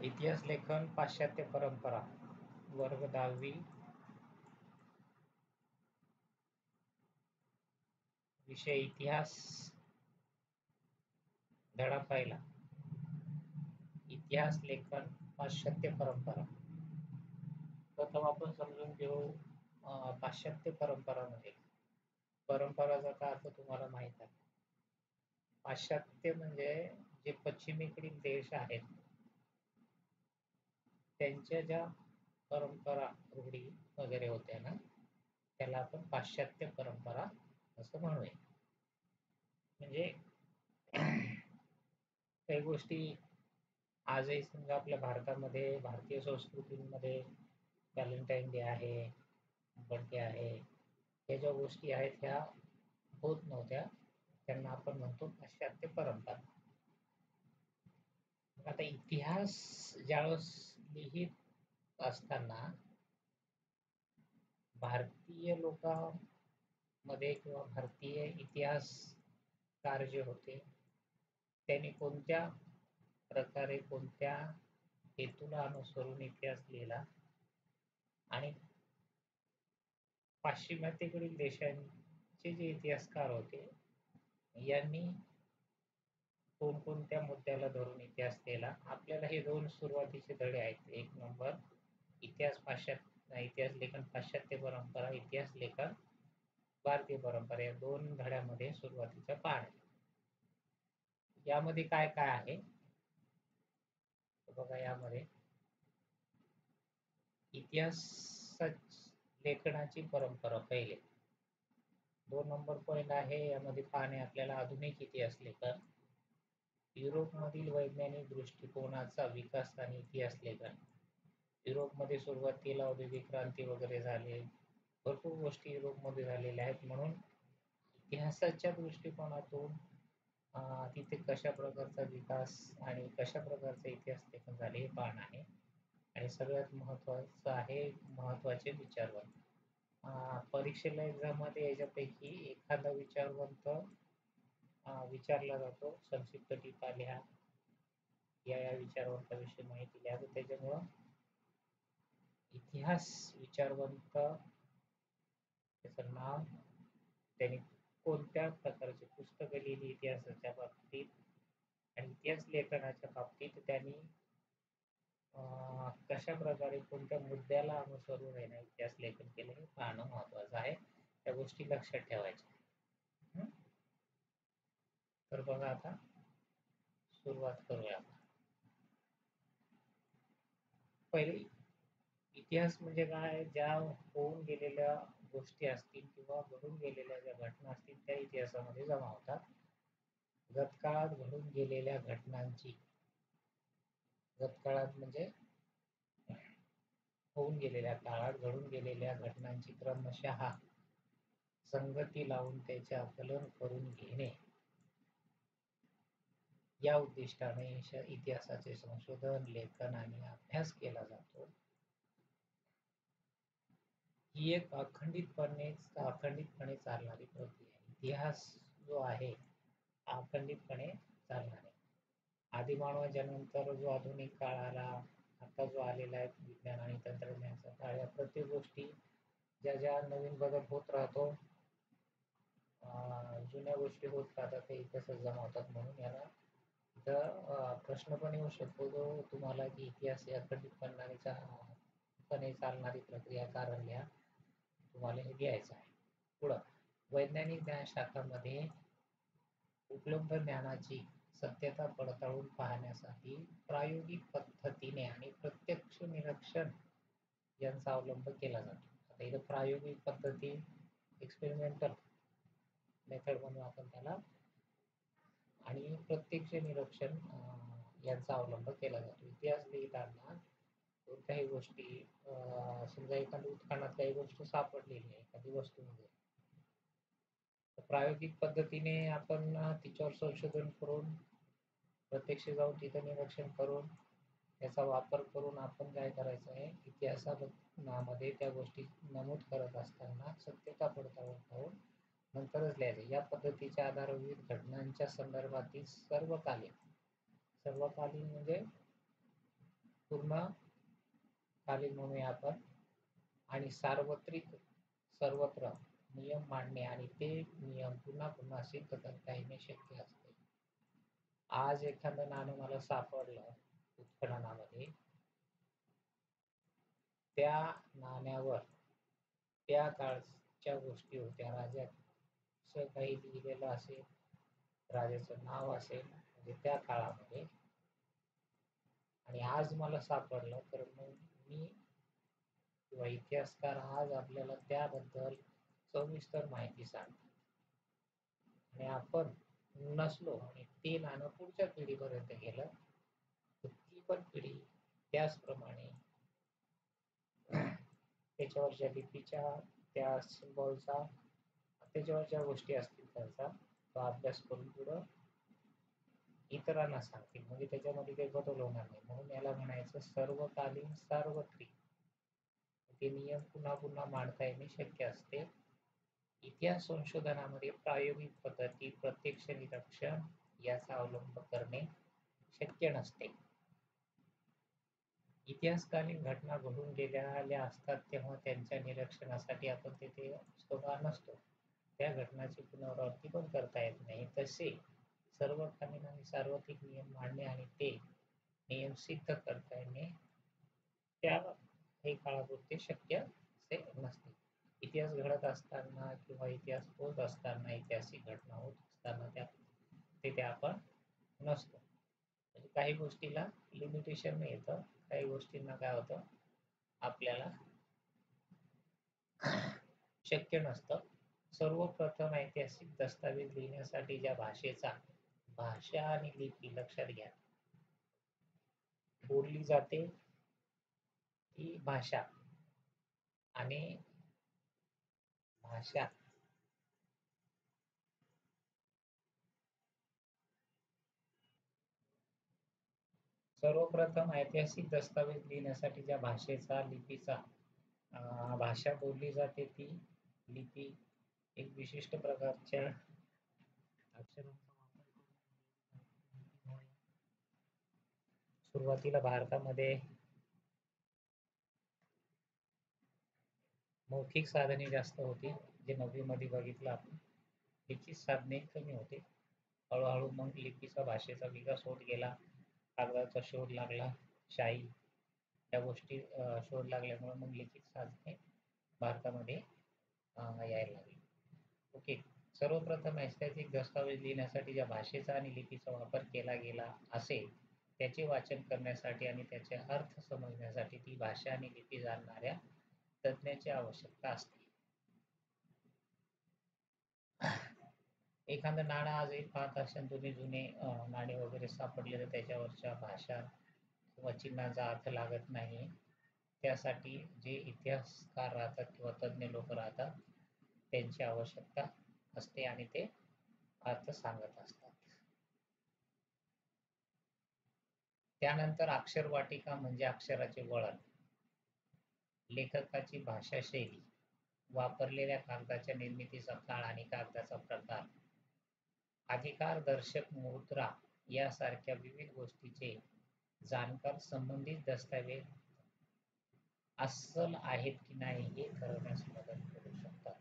इतिहास लेखन पाश्चात्य परंपरा वर्ग 10वी विषय इतिहास धडा पहिला इतिहास लेखन पाश्चात्य परंपरा प्रथम आपण समजून घेऊ पाश्चात्य परंपरामध्ये परंपराचा काय अर्थ तुम्हाला माहित आहे. पाश्चात्य म्हणजे जे पश्चिमेकडील देश आहेत त्यांच्या ज्या परंपरा रूढी वगैरे होत्या ना त्याला आपण पाश्चात्य परंपरा असं म्हणूया. म्हणजे काही गोष्टी आजही समजा आपल्या भारतामध्ये भारतीय संस्कृतीमध्ये व्हॅलेंटाईन डे आहे, बर्थडे आहे, या ज्या गोष्टी आहेत ह्या होत नव्हत्या त्यांना आपण म्हणतो पाश्चात्य परंपरा. आता इतिहास ज्यावेळेस लिहित असताना भारतीय लोकांमध्ये किंवा भारतीय इतिहासकार जे होते त्यांनी कोणत्या प्रकारे कोणत्या हेतूला अनुसरून इतिहास लिहिला आणि पाश्चिमात्यकडील देशांचे जे इतिहासकार होते यांनी कोणकोणत्या मुद्द्याला धरून इतिहास लिहिला. आपल्याला हे दोन सुरुवातीचे धडे आहेत. एक नंबर इतिहास लेखन पाश्चात्य परंपरा, इतिहास लेखन भारतीय परंपरा, या दोन धड्यामध्ये सुरुवातीचा पाठ आहे. यामध्ये काय काय आहे बघा. यामध्ये इतिहास लेखनाची परंपरा पहिले 2 नंबर पॉइंट आहे. यामध्ये पाहणे आपल्याला आधुनिक इतिहास लेखन, युरोपमधील वैज्ञानिक दृष्टिकोनाचा विकास आणि इतिहास लेखन. युरोपमध्ये सुरुवातीला औद्योगिक क्रांती वगैरे झाले, भरपूर गोष्टी युरोपमध्ये झालेल्या आहेत, म्हणून इतिहासाच्या दृष्टिकोनातून तिथे कशा प्रकारचा विकास आणि कशा प्रकारचा इतिहास लेखन झाले हे पाहणं आहे. आणि सगळ्यात महत्वाचं आहे महत्वाचे विचारवंत. परीक्षेला एक्झाममध्ये याच्यापैकी एखादा विचारवंत विचारला जातो. संक्षिप्त टीका लिहा, या विचारवंताविषयी माहिती लिहा. तर त्याच्यामुळं इतिहास विचारवंत, त्याचं नाव, त्यांनी कोणत्या प्रकारची पुस्तकं लिहिली इतिहासाच्या बाबतीत आणि इतिहास लेखनाच्या बाबतीत त्यांनी कशा प्रकारे कोणत्या मुद्द्याला अनुसरून इतिहास लेखन केलं हे पाहणं महत्वाचं आहे. त्या गोष्टी लक्षात ठेवायच्या. तर बघा आता सुरुवात करूया. पहिले इतिहास म्हणजे काय, ज्या होऊन गेलेल्या गोष्टी असतील किंवा घडून गेलेल्या ज्या घटना असतील त्या इतिहासामध्ये जमा होतात. गतकाळात घडून गेलेल्या घटनांची, गतकाळात म्हणजे होऊन गेलेल्या काळात घडून गेलेल्या घटनांची क्रमशः संगती लावून त्याचे आकलन करून घेणे या उद्दिष्टाने इतिहासाचे संशोधन, लेखन आणि अभ्यास केला जातो. ही एक अखंडितपणे चालणारी प्रक्रिया आहे. इतिहास जो आहे अखंडितपणे चालणार आहे. आदिमानवाच्या नंतर जो आधुनिक काळ आला, आता जो आलेला आहे विज्ञान आणि तंत्रज्ञानाचा काळ, या प्रत्येक गोष्टी ज्या ज्या नवीन बदल होत राहतो, जुन्या गोष्टी होत राहतात, ते इतिहासात जमा होतात. म्हणून याला इथं प्रश्न पण येऊ शकतो जो तुम्हाला की इतिहास या अखंडितपणे चालणारी प्रक्रिया कारण लिहा, तुम्हाला हे घ्यायचं आहे. पुढं वैज्ञानिक ज्ञानशाखामध्ये उपलब्ध ज्ञानाची सत्यता पडताळून पाहण्यासाठी प्रायोगिक पद्धतीने आणि प्रत्यक्ष निरीक्षण यांचा अवलंब केला जातो. आता इथं प्रायोगिक पद्धती, एक्सपेरिमेंटल मेथड म्हणून आपण त्याला, आणि प्रत्यक्ष निरीक्षण यांचा अवलंब केला जातो. इतिहास लिहिताना काही गोष्टी समजा एखाद्या उत्खननात काही गोष्ट सापडलेली आहे एखादी वस्तूमध्ये, प्रायोगिक पद्धतीने आपण तिच्यावर संशोधन करून प्रत्यक्ष जाऊन तिथं निरीक्षण करून त्याचा वापर करून आपण काय करायचं आहे, इतिहासामध्ये त्या गोष्टी नमूद करत असताना सत्यता पडताळून नंतरच लिहायचं. या पद्धतीच्या आधारे विविध घटनांच्या संदर्भातील सर्वकालीन म्हणजे पूर्ण खालील म्हणूया आपण. आणि सार्वत्रिक सर्वत्र नियम मांडणे आणि ते नियम पुन्हा पुन्हा सिद्ध करता येणे शक्य असते. आज एखादं नाणं मला सापडलं उत्खननामध्ये, त्या नाण्यावर त्या काळच्या गोष्टी होत्या, राजाचं काही लिहिलेलं असेल, राजाचं नाव असेल म्हणजे त्या काळामध्ये, आणि आज मला सापडलं तर मग मी किंवा इतिहासकार आज आपल्याला त्याबद्दल सविस्तर माहिती सांगतात. आणि आपण नसलो आणि ते नाणं पुढच्या पिढीपर्यंत गेलं तर ती पण पिढी त्याचप्रमाणे त्याच्यावरच्या लिपीच्या, त्या सिम्बॉलचा, त्याच्यावर ज्या गोष्टी असतील त्यांचा तो अभ्यास करून पुढं इतरांना सांगतील. म्हणजे त्याच्यामध्ये काही बदल होणार नाही. म्हणून याला म्हणायचं सर्वकालीन सार्वत्रिक. ते नियम पुन्हा पुन्हा मांडता येणे शक्य असते. इतिहास संशोधनामध्ये प्रायोगिक पद्धती, प्रत्यक्ष निरीक्षण याचा अवलंब करणे शक्य नसते. इतिहासकालीन घटना घडून गेलेल्या असतात तेव्हा त्यांच्या निरीक्षणासाठी आपण तिथे स्वतः नसतो. त्या घटनाची पुनरावृत्ती पण करता येत नाही. तसे सर्वकालीन आणि सार्वत्रिक नियम मांडणे आणि ते नियम सिद्ध करता येणे त्या काही काळापुरते शक्य असे नसते. इतिहास घडत असताना किंवा इतिहास होत असताना, ऐतिहासिक घटना होत असताना तिथे आपण नसतो. म्हणजे काही गोष्टीला लिमिटेशन येतं, काही गोष्टींना काय होतं, आपल्याला शक्य नसतं. सर्वप्रथम ऐतिहासिक दस्तावेज लिहिण्यासाठी ज्या भाषेचा, भाषा आणि लिपी लक्षात घ्या, बोलली जाते ती भाषा आणि भाषा सर्वप्रथम ऐतिहासिक दस्तावेज लिहिण्यासाठी ज्या भाषेचा, लिपीचा, भाषा बोलली जाते ती लिपी एक विशिष्ट प्रकारच्या अक्षरांचा वापर करून. सुरुवातीला भारतामध्ये मौखिक साधने जास्त होती, जे 9वी मध्ये बघितलं आपण. लिखित साधने कमी होते. हळूहळू मग लिपीचा, भाषेचा विकास होत गेला. कागदाचा शोध लागला, शाई या गोष्टी शोध लागल्यामुळे मग लिखित साधने भारतामध्ये यायला लागली. ओके. सर्वप्रथम ऐतिहासिक दस्तावेज लिहिण्यासाठी ज्या भाषेचा आणि लिपीचा वापर केला गेला असेल त्याचे वाचन करण्यासाठी आणि त्याचे अर्थ समजण्यासाठी ती भाषा आणि लिपी जाणणाऱ्या तज्ज्ञाची आवश्यकता असते. एखादं नाणं आजही पाहत असेल तुम्ही, जुने नाणे वगैरे सापडले तर त्याच्यावरच्या भाषा किंवा चिन्हाचा अर्थ लागत नाही. त्यासाठी जे इतिहासकार राहतात किंवा तज्ज्ञ लोक राहतात त्यांची आवश्यकता असते आणि ते अर्थ सांगत असतात. त्यानंतर अक्षरवाटिका म्हणजे अक्षराचे वळण, लेखकाची भाषाशैली, वापरलेल्या कागदाच्या निर्मितीचा काळ आणि कागदाचा प्रकार, अधिकारदर्शक मुद्रा यासारख्या विविध गोष्टीचे जाणकार संबंधित दस्तावेज अस्सल आहेत की नाही हे ठरवण्यास मदत करू शकतात.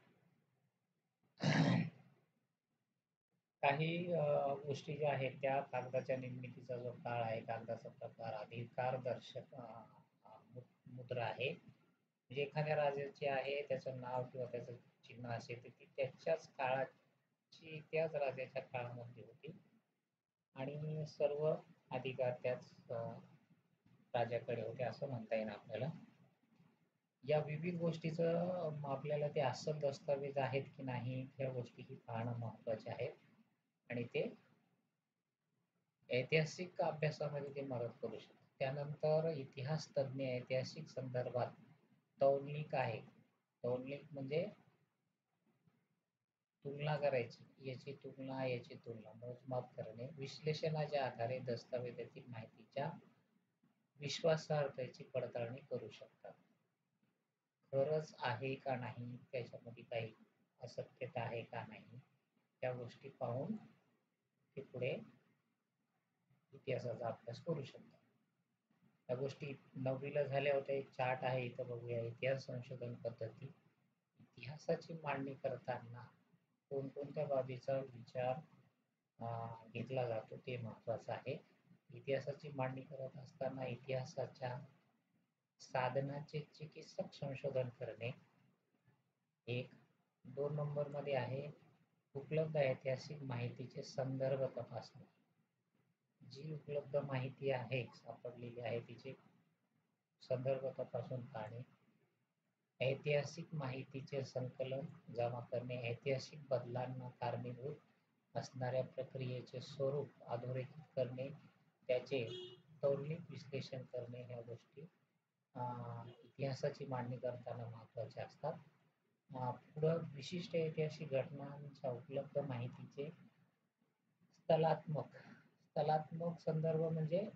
काही गोष्टी ज्या आहेत त्या कागदाच्या निर्मितीचा जो काळ आहे, कागदाचा प्रकार, अधिकारदर्शक मुद्रा आहे. म्हणजे एखाद्या राजाची आहे, त्याचं नाव किंवा त्याचं चिन्ह असेल तर ती त्याच्याच काळाची, त्याच राजाच्या काळामध्ये होती आणि सर्व अधिकार त्याच राजाकडे होते असं म्हणता येईल आपल्याला. या विविध गोष्टीचं आपल्याला ते अस्सल दस्तावेज आहेत की नाही ह्या गोष्टीही पाहणं महत्त्वाचे आहे आणि ते ऐतिहासिक अभ्यासामध्ये ते मदत करू शकतात. त्यानंतर इतिहास तज्ञ ऐतिहासिक संदर्भात तौलनिक आहे. तौलनिक म्हणजे तुलना करायची, याची तुलना, मोजमाप करणे, विश्लेषणाच्या आधारे दस्तावेजातील माहितीच्या विश्वासार्हतेची पडताळणी करू शकतात. खरंच आहे का नाही, त्याच्यामध्ये काही असत्यता आहे का नाही, त्या गोष्टी पाहून ते पुढे इतिहासाचा अभ्यास करू शकतात. त्या गोष्टी 9वीला झाल्या होत्या. एक चार्ट आहे इथं बघूया. इतिहास संशोधन पद्धती. इतिहासाची मांडणी करताना कोणकोणत्या बाबीचा विचार घेतला जातो ते महत्वाचं आहे. इतिहासाची मांडणी करत असताना इतिहासाच्या साधनाचे चिकित्सक संशोधन करणे एक. 2 नंबरमध्ये आहे उपलब्ध ऐतिहासिक माहितीचे संदर्भ तपासणे. जी उपलब्ध माहिती आहे सापडलेली आहे तिचे संदर्भ तपासून पाहणे. ऐतिहासिक माहितीचे संकलन जमा करणे. ऐतिहासिक बदलांना कारणीभूत असणाऱ्या प्रक्रियेचे स्वरूप अधोरेखित करणे. त्याचे तौलनिक विश्लेषण करणे. ह्या गोष्टी इतिहासाची मांडणी करताना महत्त्वाच्या असतात. पुढं विशिष्ट ऐतिहासिक घटनांच्या उपलब्ध माहितीचे स्थलात्मक संदर्भ म्हणजे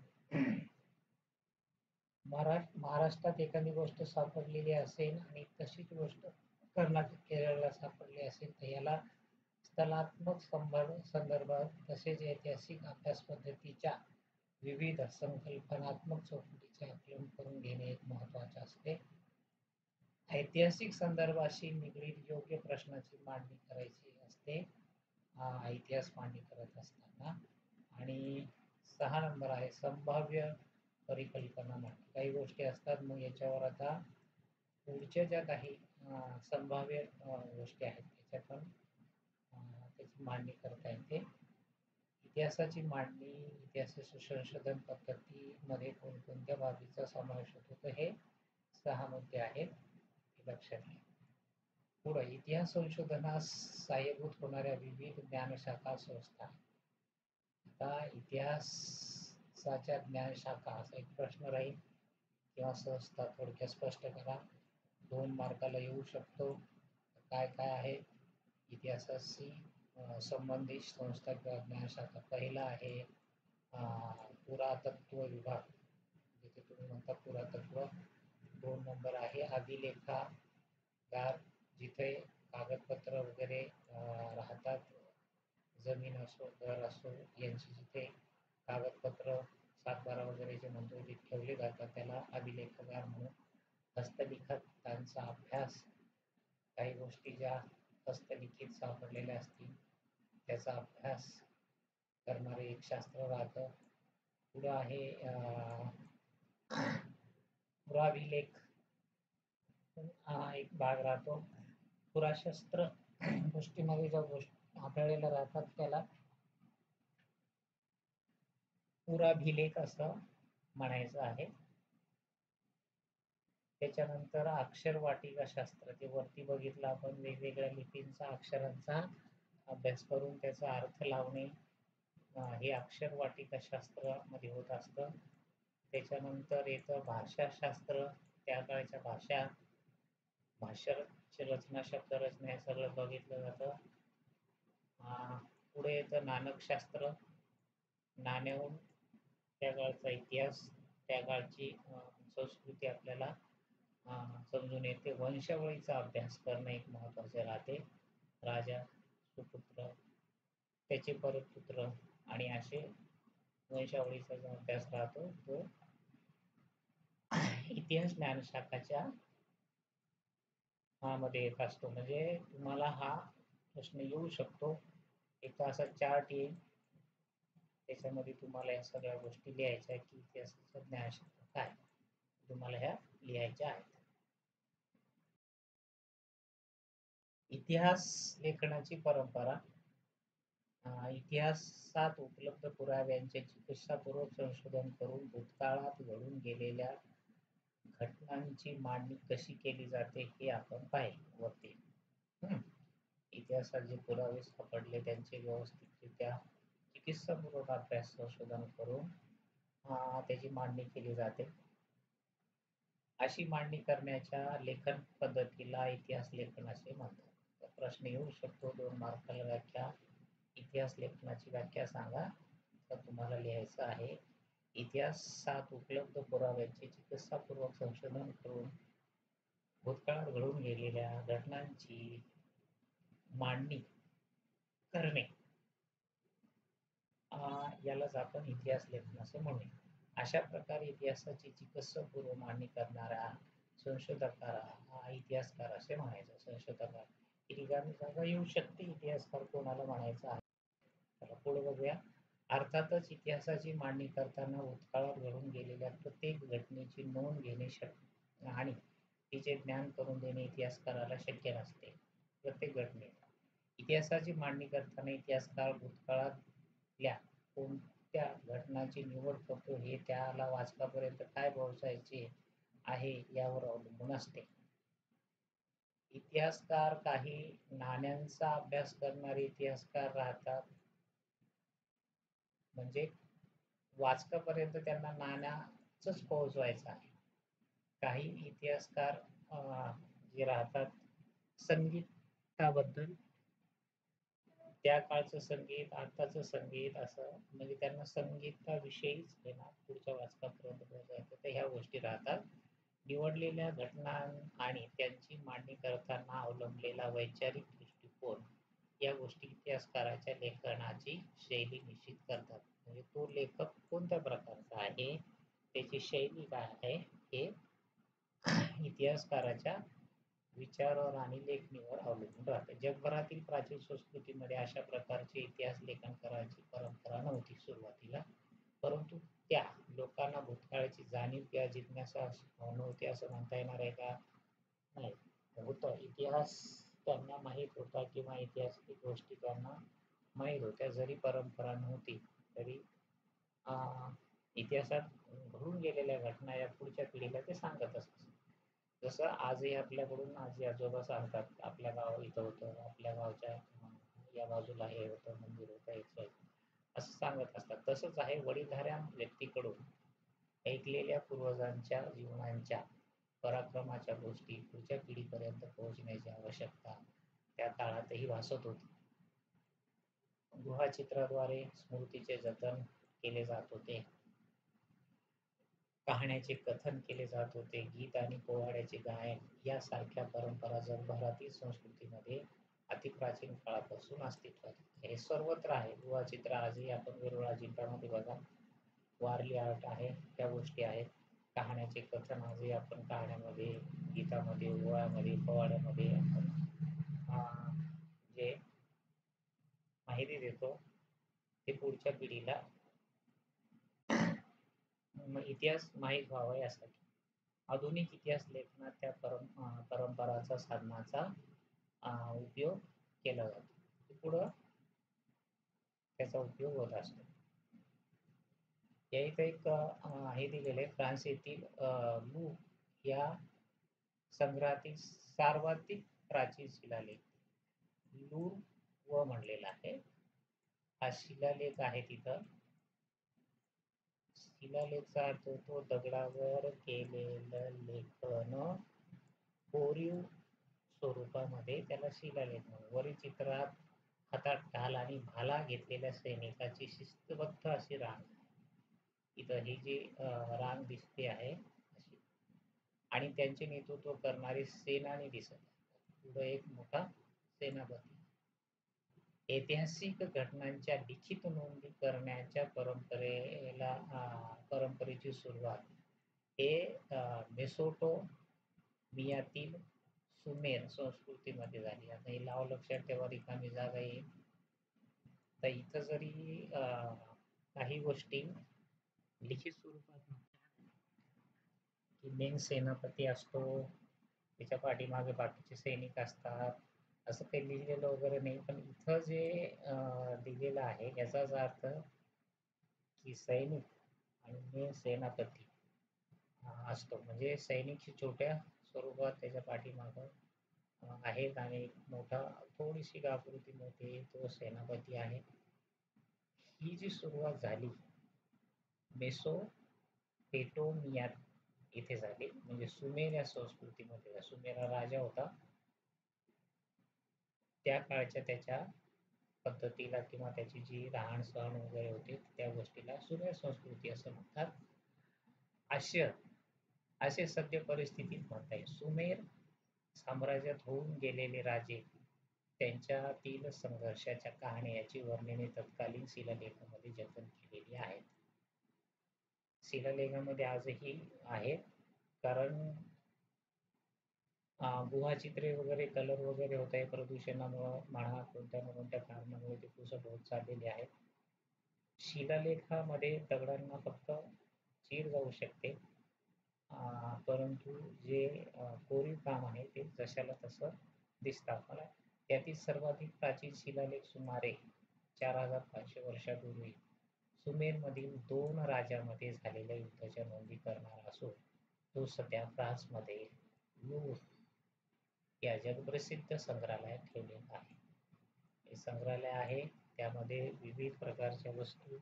महाराष्ट्रात एखादी गोष्ट सापडलेली असेल आणि तशीच गोष्ट कर्नाटक केरळला सापडली असेल तर याला स्थलात्मक संदर्भ तसेच ऐतिहासिक अभ्यास पद्धतीच्या विविध संकल्पनात्मक चौकटीचे आकलन करून घेणे एक महत्वाचे असते. ऐतिहासिक संदर्भाशी निगडीत योग्य प्रश्नाची मांडणी करायची असते इतिहास मांडणी करत असताना. आणि 6 नंबर आहे संभाव्य परिकल्पना मांडणी. काही गोष्टी असतात मग याच्यावर आता पुढच्या ज्या काही संभाव्य गोष्टी आहेत त्याच्या पण त्याची मांडणी करता येते. इतिहासाची मांडणी इतिहासाचे संशोधन पद्धतीमध्ये कोणकोणत्या बाबीचा समावेश होतो तर हे 6 मुद्दे आहेत लक्षात घ्या. पुढे इतिहास संशोधनास सहाय्यभूत होणाऱ्या विविध ज्ञानशाखा संस्था. आता इतिहासाच्या ज्ञानशाखा असा एक प्रश्न राहील किंवा संस्था थोडक्यात स्पष्ट करा. 2 मार्काला येऊ शकतो. काय काय आहे इतिहासाशी संबंधित संस्था किंवा ज्ञानशाखा. पहिला आहे पुरातत्व विभाग जिथे तुम्ही म्हणता पुरातत्व. 2 नंबर आहे अभिलेखागार जिथे कागदपत्र वगैरे राहतात. जमीन असो घर असो यांची जिथे कागदपत्र 7/12 वगैरे जे म्हणतो ते ठेवले जातात त्याला अभिलेखागार म्हणून. हस्तलिखितांचा अभ्यास. काही गोष्टी ज्या हस्तलिखित सापडलेल्या असतील त्याचा अभ्यास करणारे एक शास्त्र राहतं. पुढं आहे पुराभिलेख हा एक भाग राहतो. पुराशस्त्र गोष्टीमध्ये ज्या गोष्टी आढळलेल्या राहतात त्याला पुराभिलेख असं म्हणायचं आहे. त्याच्यानंतर अक्षरवाटिका शास्त्र ते वरती बघितलं आपण वेगवेगळ्या लिपींचा अक्षरांचा अभ्यास करून त्याचा अर्थ लावणे हे अक्षरवाटिका शास्त्रामध्ये होत असतं. त्याच्यानंतर येतं भाषाशास्त्र. त्या काळच्या भाषाची रचना शब्दरचना हे सगळं बघितलं जातं. पुढे येतं नाणकशास्त्र. नाण्याहून त्या काळचा इतिहास त्या काळची संस्कृती आपल्याला समजून येते. वंशावळीचा अभ्यास करणं एक महत्त्वाचे राहते. राजा सुपुत्र त्याचे परपुत्र आणि असे वंशावळीचा जो अभ्यास राहतो तो इतिहास ज्ञानशाखाच्या मध्ये येत असतो. म्हणजे तुम्हाला हा प्रश्न येऊ शकतो. एक असा चार्ट येईल त्याच्यामध्ये तुम्हाला या सगळ्या गोष्टी लिहायच्या की इतिहासाचं ज्ञानशाखा काय तुम्हाला ह्या लिहायच्या आहेत. इतिहास लेखनाची परंपरा. इतिहासात उपलब्ध पुराव्यांचे चिकित्सापूर्वक संशोधन करून भूतकाळात घडून गेलेल्या घटनांची मांडणी कशी केली जाते हे आपण पाहिले वरती. इतिहासात जे पुरावे सापडले त्यांचे व्यवस्थितरित्या चिकित्सापूर्वक अभ्यास संशोधन करून त्याची मांडणी केली जाते. अशी मांडणी करण्याच्या लेखन पद्धतीला इतिहास लेखन असे म्हणतात. प्रश्न येऊ शकतो 2 मार्काला व्याख्या. इतिहास लेखनाची व्याख्या सांगा. तर तुम्हाला लिहायचं आहे इतिहासात उपलब्ध पुराव्यांचे चिकित्सापूर्वक संशोधन करून भूतकाळात घडून गेलेल्या घटनांची मांडणी करणे यालाच आपण इतिहास लेखन असं म्हणूया. अशा प्रकारे इतिहासाची चिकित्सकपूर्व मांडणी करणारा संशोधकाला हा इतिहासकार असे म्हणायचं. संशोधकाला ही रिकामी जागा येऊ शकते. इतिहासकार कोणाला म्हणायचा आहे? चला पुढे बघूया. अर्थातच इतिहासाची मांडणी करताना भूतकाळात घडून गेलेल्या प्रत्येक घटनेची नोंद घेणे शक्य आणि तिचे ज्ञान करून देणे इतिहासकाराला शक्य नसते. प्रत्येक घटनेचा इतिहासाची मांडणी करताना इतिहासकार भूतकाळातल्या कोणत्या घटनांची निवड करतो हे त्याला वाचकापर्यंत काय पोहोचायचे आहे यावर अवलंबून असते. इतिहासकार काही नाण्यांचा अभ्यास करणारे इतिहासकार राहतात. म्हणजे वाचकापर्यंत त्यांना नाण्याचंच पोहोचवायचं आहे. काही इतिहासकार जे राहतात संगीताबद्दल, त्या काळचं संगीत, आताचं संगीत असं म्हणजे त्यांना संगीताविषयीच आहे ना पुढच्या वाचकापर्यंत पोहोचायचं. तर ह्या गोष्टी राहतात. निवडलेल्या घटना आणि त्यांची मांडणी करताना अवलंबलेला वैचारिक दृष्टिकोन या गोष्टी इतिहासकाराच्या लेखनाची शैली निश्चित करतात. म्हणजे तो लेखक कोणत्या प्रकारचा आहे, त्याची शैली काय आहे हे इतिहासकाराच्या विचारावर आणि लेखणीवर अवलंबून राहते. जगभरातील प्राचीन संस्कृतीमध्ये अशा प्रकारचे इतिहास लेखन करायची परंपरा नव्हती सुरुवातीला, परंतु त्या लोकांना भूतकाळाची जाणीव किंवा जिज्ञासा नव्हती असं म्हणता येणार आहे का? नाही. होतं. इतिहास त्यांना माहीत होता किंवा ऐतिहासिक गोष्टी त्यांना माहीत होत्या. जरी परंपरा नव्हती तरी इतिहासात घडून गेलेल्या घटना या पुढच्या पिढीला ते सांगत असतात. जसं आजही आपल्याकडून आजी आजोबा सांगतात, आपल्या गाव इथं होतं, आपल्या गावच्या या बाजूला हे होतं, मंदिर होतं, याचं असं सांगत असतात. तसंच आहे वडीलधाऱ्या व्यक्तीकडून ऐकलेल्या पूर्वजांच्या जीवनांच्या पराक्रमाच्या गोष्टी पुढच्या पिढीपर्यंत पोहोचण्याची आवश्यकता त्या काळातही भासत होती. गुहाचित्राद्वारे स्मृतीचे जतन केले जात होते. कहाण्याचे कथन केले जात होते. गीत आणि पोवाड्याचे गायन यासारख्या परंपरा जगभरातील संस्कृतीमध्ये अतिप्राचीन काळापासून अस्तित्वात आहे. हे सर्वत्र आहे. गुहाचित्र आजही आपण वेरूळ अजिंठ्यामध्ये बघा, वारली आर्ट आहे, त्या गोष्टी आहेत. कहाण्याचे कथन आजही आपण कहाण्यामध्ये, गीतामध्ये, ओव्यामध्ये, पोवाड्यामध्ये आपण जे माहिती देतो ते पुढच्या पिढीला इतिहास माहीत व्हावा यासाठी. आधुनिक इतिहास लेखनात त्या परंपराचा साधनाचा उपयोग केला जातो. पुढं त्याचा उपयोग होत असतो. या इथं एक हे दिलेलं आहे. फ्रान्स येथील लू या संग्रहातील सर्वाधिक प्राचीन शिलालेख लूर व म्हणलेला आहे. हा शिलालेख आहे तिथं. शिलालेखचा अर्थ होतो दगडावर केलेलं लेखन कोरीव स्वरूपामध्ये, त्याला शिलालेख म्हणून. वरील चित्रात हातात ढाल आणि भाला घेतलेल्या सैनिकाची शिस्तबद्ध अशी रांग. इथं ही जी रांग दिसते आहे अशी, आणि त्यांचे नेतृत्व करणारे सेनानी दिसत आहे. पुढे एक मोठा सेनापती. ऐतिहासिक घटनांच्या लिखित नोंदी करण्याच्या परंपरेची सुरुवात हे मेसोपोटेमियातील सुमेर संस्कृतीमध्ये झाली. आता हे नाव लक्षात ठेवा, रिकामी जागा येईल. तर इथं जरी काही गोष्टी लिखित स्वरूपात की मेन सेनापती असतो, त्याच्या पाठीमागे बाकीचे सैनिक असतात, असं काही लिहिलेलं वगैरे नाही. पण इथं जे दिलेलं आहे याचाच अर्थ की सैनिक आणि मेन सेनापती असतो. म्हणजे सैनिक छोट्या स्वरूपात त्याच्या पाठीमागं आहेत आणि मोठा थोडीशी आकृती मोठी तो सेनापती आहे. ही जी सुरुवात झाली मेसोपोटेमियात इथे झाली, म्हणजे सुमेर या संस्कृतीमध्ये. सुमेर हा राजा होता, त्या काळच्या त्याच्या पद्धतीला किंवा त्याची जी राहण सहण वगैरे होती त्या गोष्टीला सुमेर संस्कृती असं म्हणतात. असे सद्य परिस्थितीत म्हणता येईल. सुमेर साम्राज्यात होऊन गेलेले राजे, त्यांच्यातील संघर्षाच्या कहाण्या याची वर्णने तत्कालीन शिलालेखामध्ये जतन केलेली आहेत. शिलालेखामध्ये आजही आहेत. कारण गुहाचित्रे वगैरे कलर वगैरे होत आहे प्रदूषणामुळं म्हणा, कोणत्या ना कोणत्या कारणामुळे ते पुसट होत चाललेले आहेत. शिलालेखामध्ये दगडांना फक्त चीर जाऊ शकते, परंतु जे कोरीव काम आहे ते जशाला तसं दिसतं. मला त्यातील सर्वाधिक प्राचीन शिलालेख सुमारे 4500 वर्षापूर्वी सुमेरमधील 2 राजांमध्ये झालेल्या युद्धाच्या नोंदी करणारा असून तो सध्या फ्रान्समध्ये लूव्र या जगप्रसिद्ध संग्रहालयात ठेवलेला आहे. हे संग्रहालय आहे, त्यामध्ये विविध प्रकारच्या वस्तू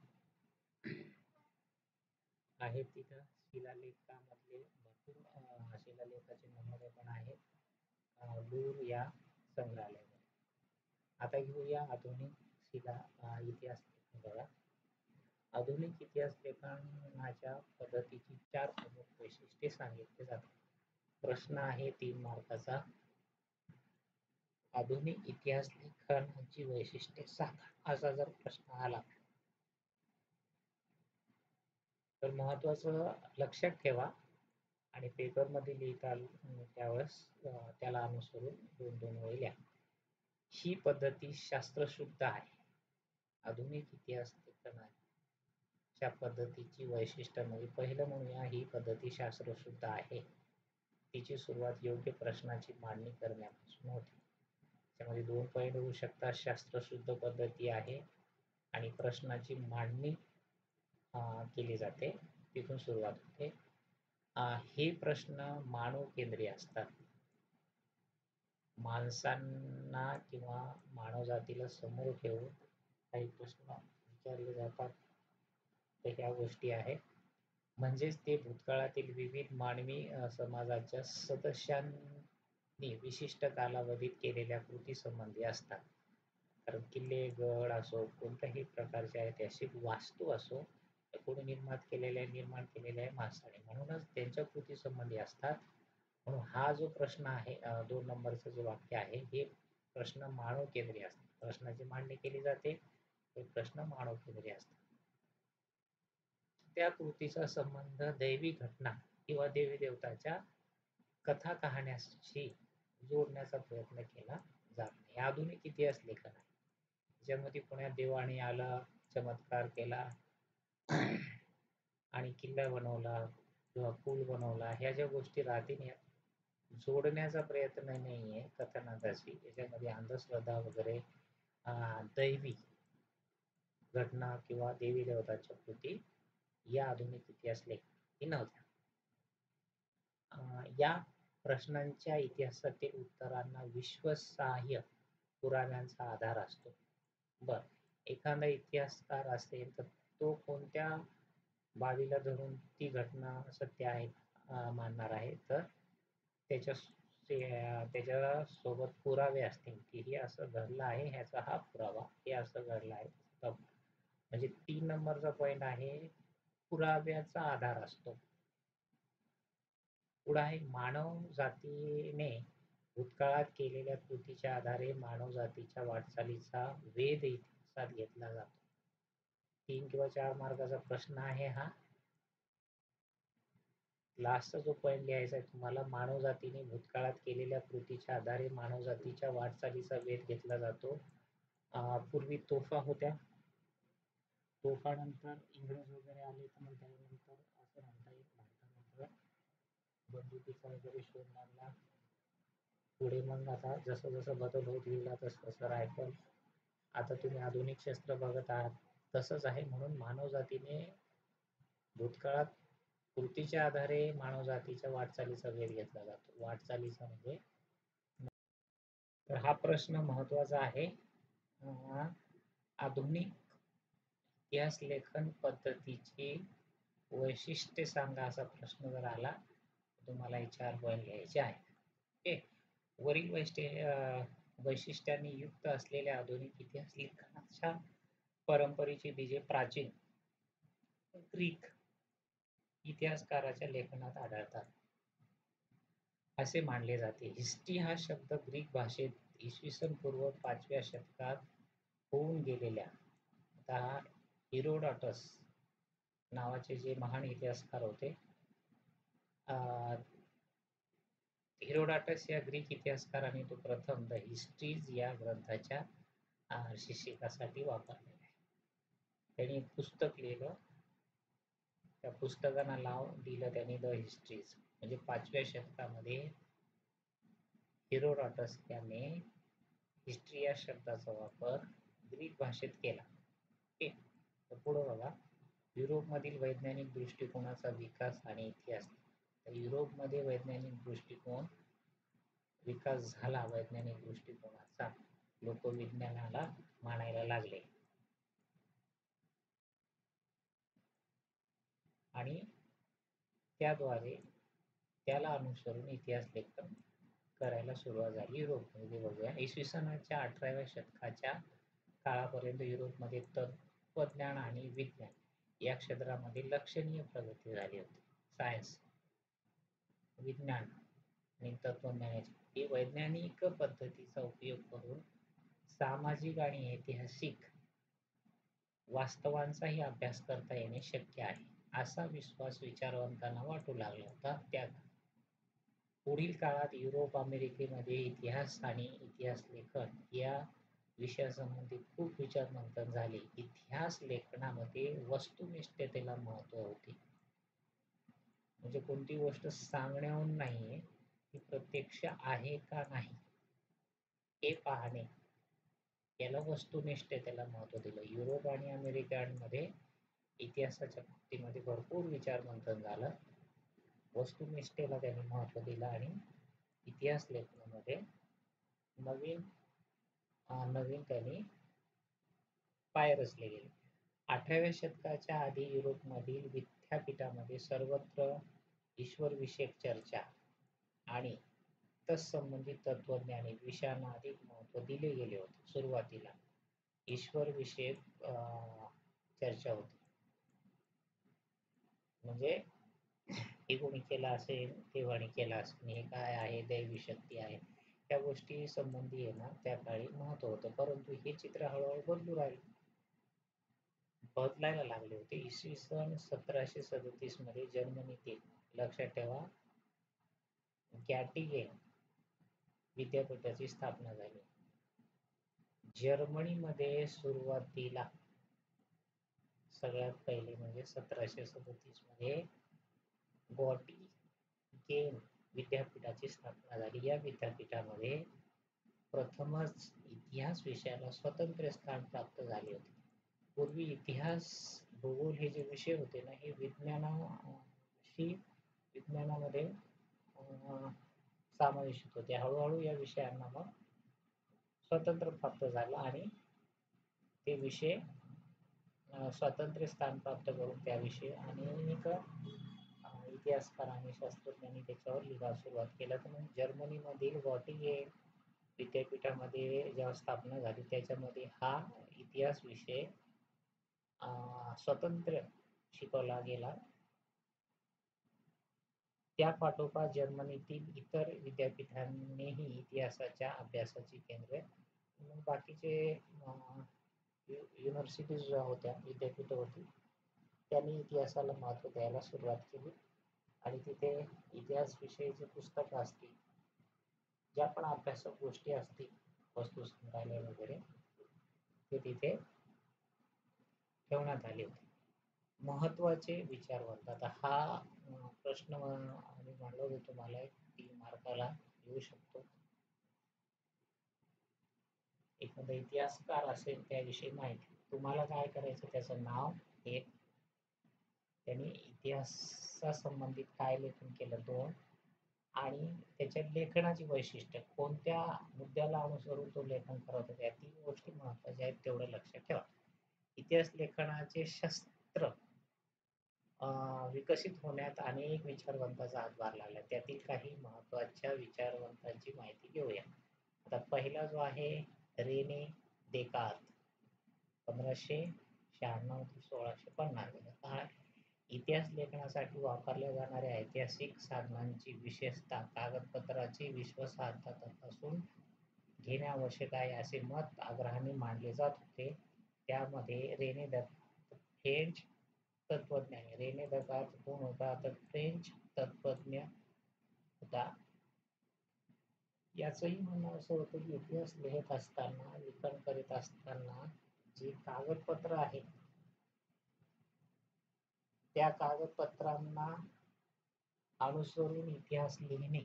आहेत. तिथं शिलालेखामधले भरपूर शिलालेखाचे नमुने पण आहेत लूव्र या संग्रहालयामध्ये. आता घेऊया आधुनिक इतिहास बघा. आधुनिक इतिहास लेखनाच्या पद्धतीची 4 प्रमुख वैशिष्ट्ये सांगितली जातात. प्रश्न आहे 3 मार्काचा. आधुनिक इतिहास लेखनाची वैशिष्ट्ये सांगा, असा जर प्रश्न आला तर महत्वाचं लक्षात ठेवा आणि पेपरमध्ये लिहिता त्यावेळेस त्याला अनुसरून 2-2 वेळी लिहा. ही पद्धती शास्त्रशुद्ध आहे. आधुनिक इतिहास लेखनाच्या पद्धतीची वैशिष्ट्य म्हणजे पहिलं म्हणूया, ही पद्धती शास्त्रशुद्ध आहे. तिची सुरुवात योग्य प्रश्नाची मांडणी करण्यापासून होते. त्यामध्ये 2 पॉईंट होऊ शकतात. शास्त्रशुद्ध पद्धती आहे आणि प्रश्नाची मांडणी केली जाते, तिथून सुरुवात होते. हे प्रश्न मानव केंद्रीय असतात. माणसांना किंवा मानवजातीला समोर ठेवून काही प्रश्न विचारले जातात. तर ह्या गोष्टी आहेत. म्हणजेच ते भूतकाळातील विविध मानवी समाजाच्या सदस्यांनी विशिष्ट कालावधीत केलेल्या कृतीसंबंधी असतात. कारण किल्ले, गड असो, कोणत्याही प्रकारचे ऐतिहासिक वास्तू असो, कोणी निर्माण केलेल्या आहे माणसाने, म्हणूनच त्यांच्या कृतीसंबंधी असतात. म्हणून हा जो प्रश्न आहे 2 नंबरचं जे वाक्य आहे, हे प्रश्न मानव केंद्रीय असतात. प्रश्नाची मांडणी केली जाते, हे प्रश्न मानव केंद्रीय असतात. त्या कृतीचा संबंध दैवी घटना किंवा देवी देवताच्या कथा कहाण्याशी जोडण्याचा प्रयत्न केला जात नाही. आधुनिक इतिहास लेखन आहे, ज्यामध्ये पुण्यात देवाणी आला, चमत्कार केला आणि किल्ला बनवला किंवा पूल बनवला, ह्या ज्या गोष्टी राहतील जोडण्याचा प्रयत्न नाहीये कथानकाशी. याच्यामध्ये अंधश्रद्धा वगैरे दैवी घटना किंवा देवी देवताच्या कृती या आधुनिक इतिहास लेखनात नव्हत्या. या प्रश्नांच्या इतिहासातील उत्तरांना विश्वासार्ह पुराव्यांचा आधार असतो. एखादा इतिहासकार असेल तर तो कोणत्या बाबीला धरून ती घटना सत्य आहे मानणार आहे, तर त्याच्या सोबत पुरावे असतील की हे असं घडलं आहे, ह्याचा हा पुरावा, हे असं घडलं आहे. म्हणजे 3 नंबरचा पॉइंट आहे, पुराव्याचा आधार असतो. पुढे आहे, मानव जातीने भूतकाळात केलेल्या कृतीच्या आधारे मानव जातीच्या वाटचालीचा वेध इतिहासात घेतला जातो. 3 किंवा 4 मार्काचा प्रश्न आहे हा. लास्टचा जो पॉइंट लिहायचा आहे तुम्हाला, मानव जातीने भूतकाळात केलेल्या कृतीच्या आधारे मानव जातीच्या वाटचालीचा वेध घेतला जातो. पूर्वी तोफा होत्या, तोफानंतर इंग्रज वगैरे आले, तर मग त्यानंतर असं म्हणता येईल भारतानंतर बंदुकीचा वगैरे शोध लागला. पुढे मग आता जसं जसं बदल होत गेला तसं तसं रायफल, आता तुम्ही आधुनिक शस्त्र बघत आहात, तसंच आहे. म्हणून मानव जातीने भूतकाळात कृतीच्या आधारे मानव जातीच्या वाटचालीचा वेध घेतला जातो. वाटचालीचा म्हणजे, तर हा प्रश्न महत्वाचा आहे. आधुनिक इतिहास लेखन पद्धतीची वैशिष्ट्ये सांगा असा प्रश्न जर आला, तुम्हाला 4 पॉइंट लिहायचे आहे. वरील वैशिष्ट्यांनी युक्त असलेल्या आधुनिक इतिहास लेखनाच्या परंपरेची बीजे प्राचीन ग्रीक इतिहासकाराच्या लेखनात आढळतात असे मानले जाते. हिस्ट्री हा शब्द ग्रीक भाषेत इसवी पूर्व 5व्या शतकात होऊन गेलेल्या हेरोडॉटस नावाचे जे महान इतिहासकार होते. हेरोडाटस या ग्रीक इतिहासकाराने तो प्रथम द हिस्ट्रीज या ग्रंथाच्या शीर्षकासाठी वापरलेला आहे. त्यांनी एक पुस्तक लिहिलं, त्या पुस्तकाला नाव दिलं त्यांनी द हिस्ट्रीज. म्हणजे 5व्या शतकामध्ये हेरोडाटस याने हिस्ट्री या शब्दाचा वापर ग्रीक भाषेत केला. ओके, तर पुढे बघा, युरोपमधील वैज्ञानिक दृष्टिकोनाचा विकास आणि इतिहास. तर युरोपमध्ये वैज्ञानिक दृष्टिकोन विकास झाला, वैज्ञानिक दृष्टिकोनाचा लोक विज्ञानाला मानायला लागले आणि त्याद्वारे त्याला अनुसरून इतिहास लेखन करायला सुरुवात झाली युरोपमध्ये. बघूया, इसवी सनाच्या 18व्या शतकाच्या काळापर्यंत युरोपमध्ये तत्वज्ञान आणि विज्ञान या क्षेत्रामध्ये लक्षणीय प्रगती झाली होती. सायन्स, विज्ञान आणि तत्वज्ञानाची ही वैज्ञानिक पद्धतीचा उपयोग करून सामाजिक आणि ऐतिहासिक वास्तवांचाही अभ्यास करता येणे शक्य आहे, असा विश्वास विचारवंतांना वाटू लागला होता. त्या पुढील काळात युरोप, अमेरिकेमध्ये इतिहास आणि इतिहास लेखन या विषयासंबंधी खूप विचारमंथन झाले. इतिहास लेखनामध्ये वस्तुनिष्ठतेला महत्त्व होते. म्हणजे कोणती गोष्ट सांगण्याहून नाहीये, ती प्रत्यक्ष आहे का नाही हे पाहणे, याला वस्तुनिष्ठतेला महत्त्व दिलं. युरोप आणि अमेरिकेमध्ये इतिहासाच्या बाबतीमध्ये भरपूर विचारमंथन झालं. वस्तुनिष्ठतेला त्यांनी महत्त्व दिलं आणि इतिहास लेखनामध्ये नवीन नवीन त्यांनी पाय रचले गेले. 18व्या शतकाच्या आधी युरोपमधील विद्यापीठामध्ये सर्वत्र ईश्वरविषयक चर्चा आणि तत्संबंधित तत्वज्ञानी विषयांना अधिक महत्त्व दिले गेले होते. सुरुवातीला ईश्वरविषयक चर्चा होती, म्हणजे हे कोणी केलं असेल, देवाने केलं असेल, हे काय आहे, दैवी शक्ती आहे, त्या गोष्टी संबंधी आहे ना त्या काळी महत्त्व होतं. परंतु हे चित्र हळूहळू बदलायला लागले होते. इसवी सन 1737 मध्ये जर्मनीतील, लक्षात ठेवा, गॅटिंगेन विद्यापीठाची स्थापना झाली. जर्मनीमध्ये सुरुवातीला सगळ्यात पहिले म्हणजे 1737 मध्ये गॉटिंगेन विद्यापीठाची स्थापना झाली. या विद्यापीठामध्ये प्रथमच इतिहास विषयाला स्वतंत्र स्थान प्राप्त झाले होते. पूर्वी इतिहास, भूगोल हे जे विषय होते ना, हे विज्ञानामध्ये समावेशित होते. हळूहळू या विषयांना मग स्वतंत्र प्राप्त झाला आणि ते विषय स्वतंत्र स्थान प्राप्त करून त्याविषयी अनेक इतिहासकारांनी, शास्त्रज्ञांनी त्याच्यावर लिहायला सुरुवात केला. तर मग जर्मनीमधील गॉटिंगेन विद्यापीठामध्ये जेव्हा स्थापना झाली, त्याच्यामध्ये हा इतिहास विषय स्वतंत्र शिकवला गेला. त्या पाठोपाठ जर्मनीतील इतर विद्यापीठांनीही इतिहासाच्या अभ्यासाची केंद्रे, बाकीचे युनिव्हर्सिटीज ज्या होत्या, विद्यापीठ होती, त्यांनी इतिहासाला महत्त्व द्यायला सुरुवात केली आणि तिथे इतिहास विषयीचे पुस्तकं असतील, ज्या पण अभ्यासक गोष्टी असतील, वस्तू संग्रहालय वगैरे, ते तिथे ठेवण्यात आले होते. महत्त्वाचे विचारवंत. आता हा प्रश्न आम्ही म्हणलो होतो तुम्हाला 3 मार्काला येऊ शकतो. एखादा इतिहासकार असेल त्याविषयी माहिती, तुम्हाला काय करायचं, त्याचं नाव, एक, त्यांनी इतिहासासंबंधित काय लेखन केलं, 2, आणि त्याच्या लेखनाची वैशिष्ट्य, कोणत्या मुद्द्याला अनुसरून तो लेखन करत होता, या 3 गोष्टी महत्त्वाच्या आहेत, तेवढं लक्षात ठेवा. इतिहास लेखनाचे शस्त्र विकसित होण्यात अनेक विचारवंतांचा हातभार लागला. त्यातील काही महत्त्वाच्या विचारवंतांची माहिती घेऊया. आता पहिला जो आहे रेने देकार्त, 1596 ते 1650. इतिहास लेखनासाठी वापरल्या जाणाऱ्या ऐतिहासिक साधनांची, विशेषतः कागदपत्राची विश्वासार्हता तपासून घेणे आवश्यक आहे, असे मत आग्रहाने मांडले जात होते. त्यामध्ये रेने देकार्त फ्रेंच तत्वज्ञानी रेने दकार्त कोण होता तर फ्रेंच तत्वज्ञ होता. याचंही म्हणणं असं होतं की इतिहास लिहित असताना लिखाण करीत असताना जी कागदपत्र आहेत त्या कागदपत्रांना अनुसरून इतिहास लिहिणे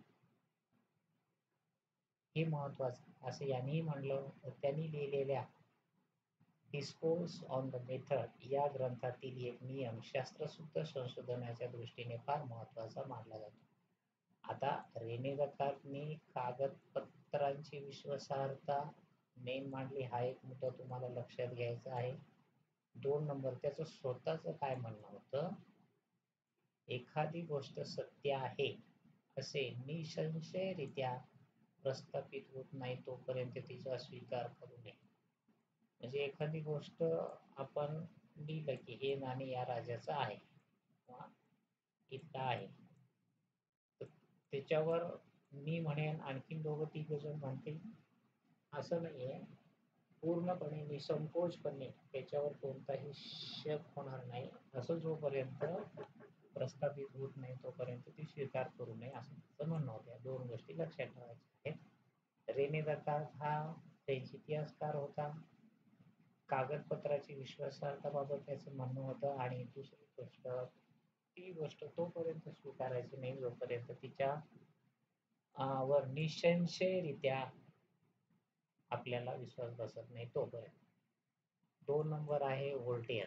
हे महत्वाचं असं यांनीही म्हणलं. त्यांनी लिहिलेल्या डिस्कोर्स ऑन द मेथड या ग्रंथातील एक नियम शास्त्रशुद्ध संशोधनाच्या दृष्टीने फार महत्वाचा मानला जातो. आता रेने दकार्तने कागदपत्रांची विश्वासार्हता मेन मांडली. हा एक मुद्दा तुम्हाला लक्षात घ्यायचा आहे. 2 नंबर त्याचं स्वतःच काय म्हणणं होतं, एखादी गोष्ट सत्य आहे असे निसंशयरित्या प्रस्थापित होत नाही तोपर्यंत तिचा स्वीकार करू नये. म्हणजे एखादी गोष्ट आपण लिहिलं की हे नाणे या राजाचं आहे किंवा इथलं आहे, तर त्याच्यावर मी म्हणेन आणखीन दोघं तिघ जण म्हणतील असं नाहीये, पूर्णपणे निसंकोचपणे त्याच्यावर कोणताही शक होणार नाही असं जोपर्यंत प्रस्थापित होत नाही तोपर्यंत ती स्वीकार करू नये असं त्याचं म्हणणं होतं. या 2 गोष्टी लक्षात ठेवायच्या आहेत. रेने दकार्त हा फ्रेंच इतिहासकार होता. कागदपत्राची विश्वासार्हताबाबत त्याचं म्हणणं होतं आणि दुसरी गोष्ट ती गोष्ट तोपर्यंत स्वीकारायची नाही जोपर्यंत तिच्या वर निसंशयरित्या आपल्याला विश्वास बसत नाही तोपर्यंत. 2 नंबर आहे व्होल्टेअर.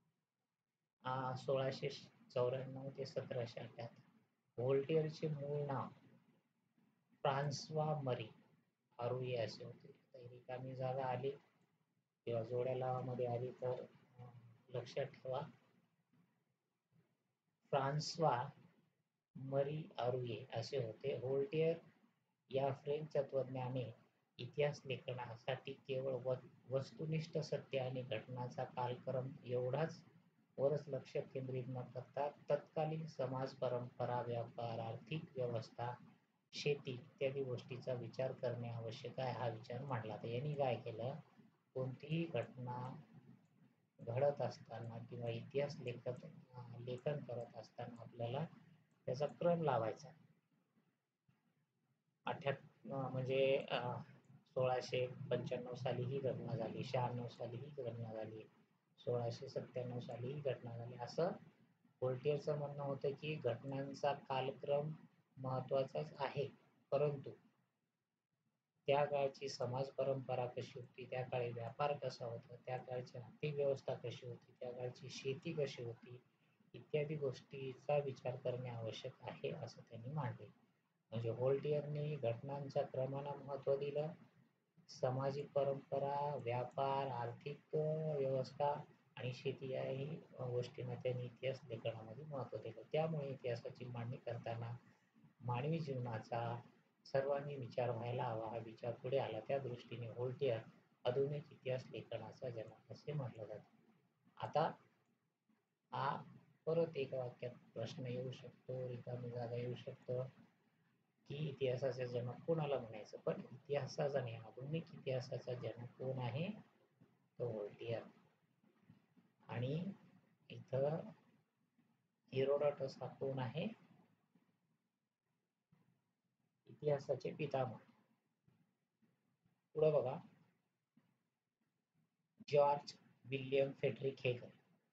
1694 ते 1778. व्होल्टेअरचे मूळ नाव फ्रान्सवा मरी आरुये असे होते. रिकामी जागा आली किंवा जोड्या लावामध्ये आली तर लक्षात ठेवा. फ्रान्सवा मरी आरुये असे होते. व्होल्टेअर या फ्रेंच तत्वज्ञाने इतिहास लेखनासाठी केवळ वस्तुनिष्ठ सत्य आणि घटनाचा कालक्रम एवढाच वरच लक्ष केंद्रित न करता तत्कालीन समाज, परंपरा, व्यापार, आर्थिक व्यवस्था, शेती इत्यादी गोष्टीचा विचार करणे आवश्यक आहे हा विचार मांडला. तर यांनी काय केलं, कोणतीही घटना घडत असताना किंवा इतिहास लेखन करत असताना आपल्याला त्याचा क्रम लावायचा. म्हणजे 1695 साली ही घटना झाली, 96 साली ही घटना झाली, 1697 साली ही घटना झाली. असं व्होल्टेअरचं म्हणणं होतं की घटनांचा कालक्रम महत्वाचाच आहे, परंतु त्या काळची समाज परंपरा कशी होती, त्या काळी व्यापार कसा होता, त्या काळची आर्थिक व्यवस्था कशी होती, त्या काळची शेती कशी होती इत्यादी गोष्टीचा विचार करणे आवश्यक आहे असं त्यांनी मांडले. म्हणजे व्होल्टेअरने घटनांच्या क्रमाला महत्त्व दिलं, सामाजिक परंपरा, व्यापार, आर्थिक व्यवस्था आणि शेती याही गोष्टींना त्यांनी इतिहास लेखनामध्ये महत्त्व दिलं. त्यामुळे इतिहासाची मांडणी करताना मानवी जीवनाचा सर्वांनी विचार व्हायला हवा हा विचार पुढे आला. त्या दृष्टीने व्होल्टेअर आधुनिक इतिहास लेखनाचा जनक असे म्हटलं जातं. आता हा परत एका वाक्यात प्रश्न येऊ शकतो, रिकामी जागा येऊ शकतो की इतिहासाचा जनक कोणाला म्हणायचं, पण इतिहासाचा नाही, आधुनिक इतिहासाचा जनक कोण आहे, तो व्होल्टेअर. आणि इथं हेरोडोटस हा कोण आहे, इतिहासाचे पितामह. पुढे बघा, George William Frederick Hegel.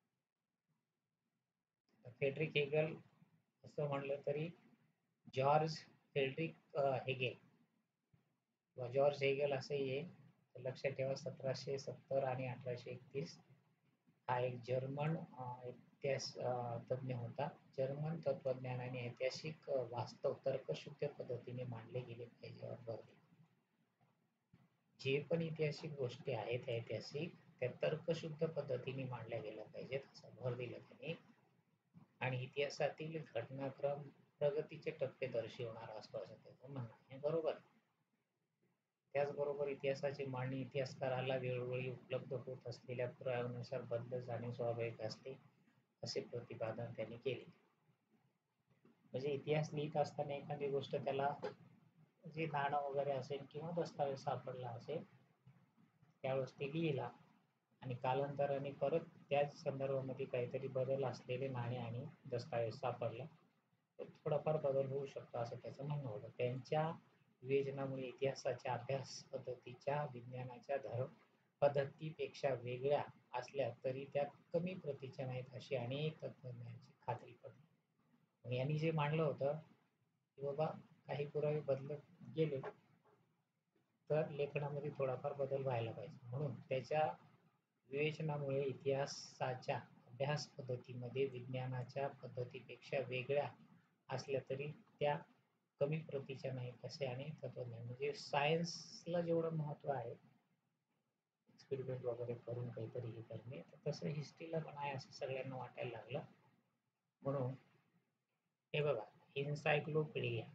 Frederick Hegel असं म्हणलं तरी जॉर्ज फ्रेडरिक हेगेल किंवा जॉर्ज हेगल असं येईल. लक्षात ठेवा 1770 आणि 1831 हा एक जर्मन इतिहास तज्ञ होता. जर्मन तत्वज्ञानाने ऐतिहासिक वास्तव तर्कशुद्ध पद्धतीने मांडले गेले पाहिजे यावर भर दिला. जे पण ऐतिहासिक गोष्टी आहेत ऐतिहासिक त्या तर्कशुद्ध पद्धतीने मांडल्या गेल्या पाहिजेत असा भर दिला त्यांनी. आणि इतिहासातील घटनाक्रम प्रगतीचे टप्पे दर्शवणारा असतो असं त्याचं म्हणणं आहे. बरोबर. त्याचबरोबर इतिहासाची मांडणी इतिहासकाराला वेळोवेळी उपलब्ध होत असलेल्या पुराव्यानुसार बदलत जाणे स्वाभाविक असते असे प्रतिपादन त्यांनी केले. म्हणजे इतिहास लिहित असताना एखादी गोष्ट त्याला जे नाणं वगैरे असेल किंवा दस्तावेज सापडला असेल त्यावेळेस ते लिहिला आणि कालांतराने परत त्याच संदर्भामध्ये काहीतरी बदल असलेले नाणे आणि दस्तावेज सापडला तर थोडाफार बदल होऊ शकतो असं त्याचं म्हणणं होतं. त्यांच्या विवेचनामुळे इतिहासाच्या अभ्यास पद्धतीच्या विज्ञानाच्या धर्म पद्धतीपेक्षा वेगळ्या असल्या तरी त्या कमी प्रतीच्या नाहीत अशी अनेक तत्त्वज्ञांची खात्री पडली. यांनी जे मांडलं होतं की बाबा काही पुरावे बदलत गेले तर लेखनामध्ये थोडाफार बदल व्हायला पाहिजे. म्हणून त्याच्या विवेचनामुळे इतिहासाच्या अभ्यास पद्धतीमध्ये विज्ञानाच्या पद्धतीपेक्षा वेगळ्या असल्या तरी त्या कमी प्रतीच्या नाहीत असे अनेक तत्वज्ञान म्हणजे सायन्सला जेवढं महत्व आहे एक्सपेरिमेंट वगैरे करून काहीतरी हे करणे तर तसं हिस्ट्रीला पण आहे असं सगळ्यांना वाटायला लागलं. म्हणून हे बघा इन्सायक्लोपीडिया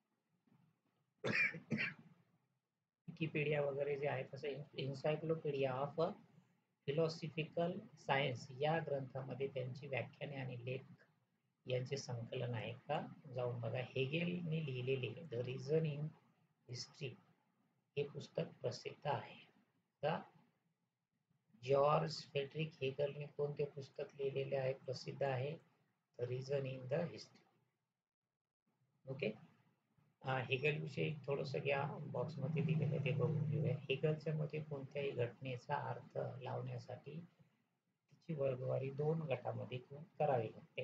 विकिपीडिया वगैरे जे आहे तसं इन्सायक्लोपीडिया ऑफ फिलॉसॉफिकल सायन्स या ग्रंथामध्ये त्यांची व्याख्याने आणि लेख यांचे संकलन आहे का जाऊन बघा. हेगेलने लिहिलेले द रिझन इन हिस्ट्री हे पुस्तक प्रसिद्ध आहे. का जॉर्ज फ्रेडरिक हेगलने कोणते पुस्तक लिहिलेले आहे प्रसिद्ध आहे the reason in the history. Okay. Hegel विषयी थोडंसं घ्या बॉक्समध्ये दिलेलं आहे ते बघून घेऊया. हेगलच्या मते कोणत्याही घटनेचा अर्थ लावण्यासाठी तिची वर्गवारी 2 गटामध्ये करावी लागते.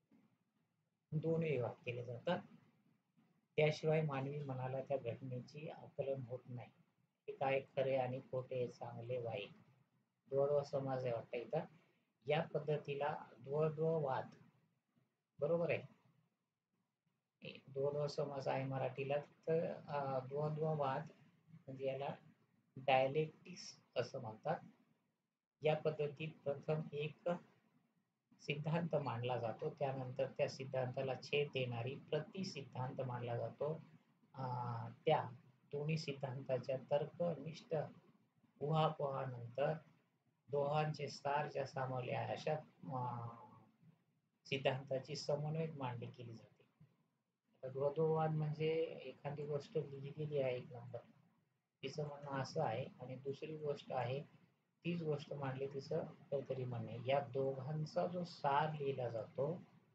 2 विभाग केले जातात. त्याशिवाय मानवी मनाला त्या घटनेची आकलन होत नाही. हे काय खरे आणि खोटे, चांगले वाईट, द्वंद्व समाज आहे वाटतं इथं. या पद्धतीला द्वंद्ववाद बरोबर आहे. द्वंद्व समास आहे मराठीला. तर द्वंद्ववाद म्हणजे याला डायलेक्टिक्स असं म्हणतात. या पद्धतीत प्रथम एक सिद्धांत मांडला जातो त्यानंतर त्या सिद्धांताला छेद देणारी प्रतिसिद्धांत मांडला जातो. त्या दोन्ही सिद्धांताच्या तर्कनिष्ठ उहापोहानंतर दोहांचे सार ज्या सामावले आहे अशा सिद्धांताची समन्वयक मांडणी केली जाते. द्वंद्ववाद म्हणजे एखादी गोष्ट लिहिलेली आहे एक नंबर तिचं म्हणणं असं आहे आणि दुसरी गोष्ट आहे तीच गोष्ट मांडली तिचं काहीतरी म्हणणे. या दोघांचा जो सार लिहिला जातो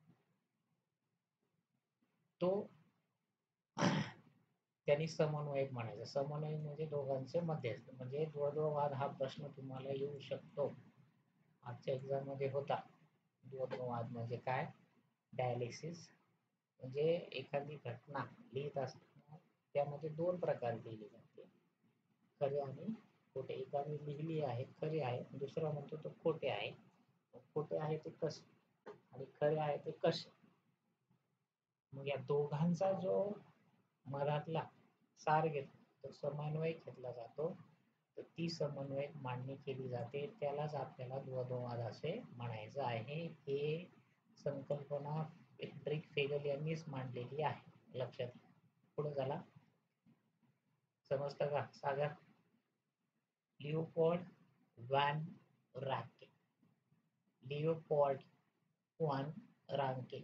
तो त्यांनी समन्वयक म्हणायचं. समन्वयक म्हणजे दोघांचे मध्यस्थ. म्हणजे द्वंद्ववाद हा प्रश्न तुम्हाला येऊ शकतो. आजच्या एक्झाम मध्ये होता. द्वंद्ववाद म्हणजे काय, डायलेक्सिस म्हणजे एखादी घटना लिहित असताना त्यामध्ये 2 प्रकार लिहिली जाते, खरे आणि खोटे. एकाने लिहिली आहे खरे आहे, दुसरा म्हणतो तो खोटे आहे. खोटे आहे ते कसे आणि खरे आहे ते कसे. मग या दोघांचा जो मधातला सार घेतला तो समन्वयक घेतला जातो. तर ती समन्वयक मांडणी केली जाते त्यालाच आपल्याला द्वंद्ववाद असे म्हणायचं आहे. हे संकल्पना फ्रेडरिक हेगल यांनीच मांडलेली आहे. लक्षात घ्या. पुढे झाला समजतं का Sagar. Leopold von Ranke. Leopold von Ranke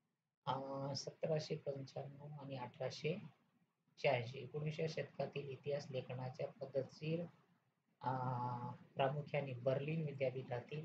1795 आणि 1886. 19व्या शतकातील इतिहास लेखनाच्या पद्धतशीर प्रामुख्याने बर्लिन विद्यापीठातील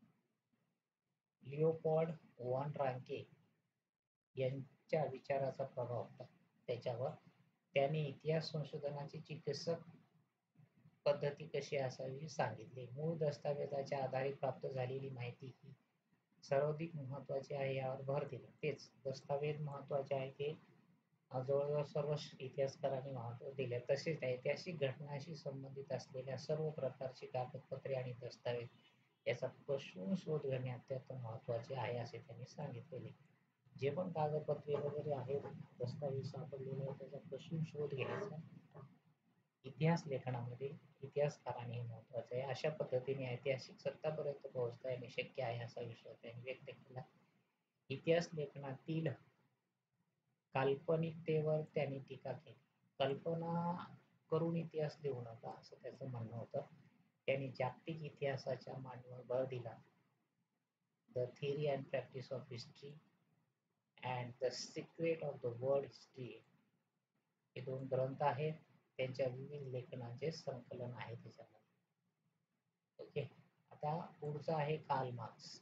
लिओपोल्ड वॉन रांके यांच्या विचाराचा प्रभाव होता त्याच्यावर. त्याने इतिहास संशोधनाची चिकित्सक पद्धती कशी असावी सांगितले. मूळ दस्तावेजाच्या आधारे प्राप्त झालेली माहिती ही सर्वाधिक महत्वाची आहे यावर भर दिला. तेच दस्तावेज महत्वाचे आहे ते जवळजवळ सर्व इतिहासकारांनी महत्व दिले. तसेच ऐतिहासिक घटनांशी संबंधित असलेल्या सर्व प्रकारची कागदपत्रे आणि दस्तावेज याचा कसून शोध घेणे अत्यंत महत्वाचे आहे असे त्यांनी सांगितलेले. जे पण कागदपत्रे वगैरे आहेत दस्तावेज सापडलेले आहेत त्याचा कसून शोध घ्यायचा इतिहास लेखनामध्ये इतिहासकारांनी महत्वाचे आहे. अशा पद्धतीने ऐतिहासिक सत्तापर्यंत पोहोचता येणे शक्य आहे असा विश्वास त्यांनी व्यक्त केला. इतिहास लेखनातील काल्पनिकतेवर त्यांनी टीका केली. कल्पना करून इतिहास लिहू नका असं त्याचं म्हणणं होतं. त्यांनी जागतिक इतिहासाच्या मांडणीवर भर दिला. The theory and practice of history and the secret of the world history हे 2 ग्रंथ आहेत. त्यांच्या विविध लेखनाचे संकलन आहे त्याच्यामध्ये. ओके. आता पुढचा आहे कार्ल मार्क्स.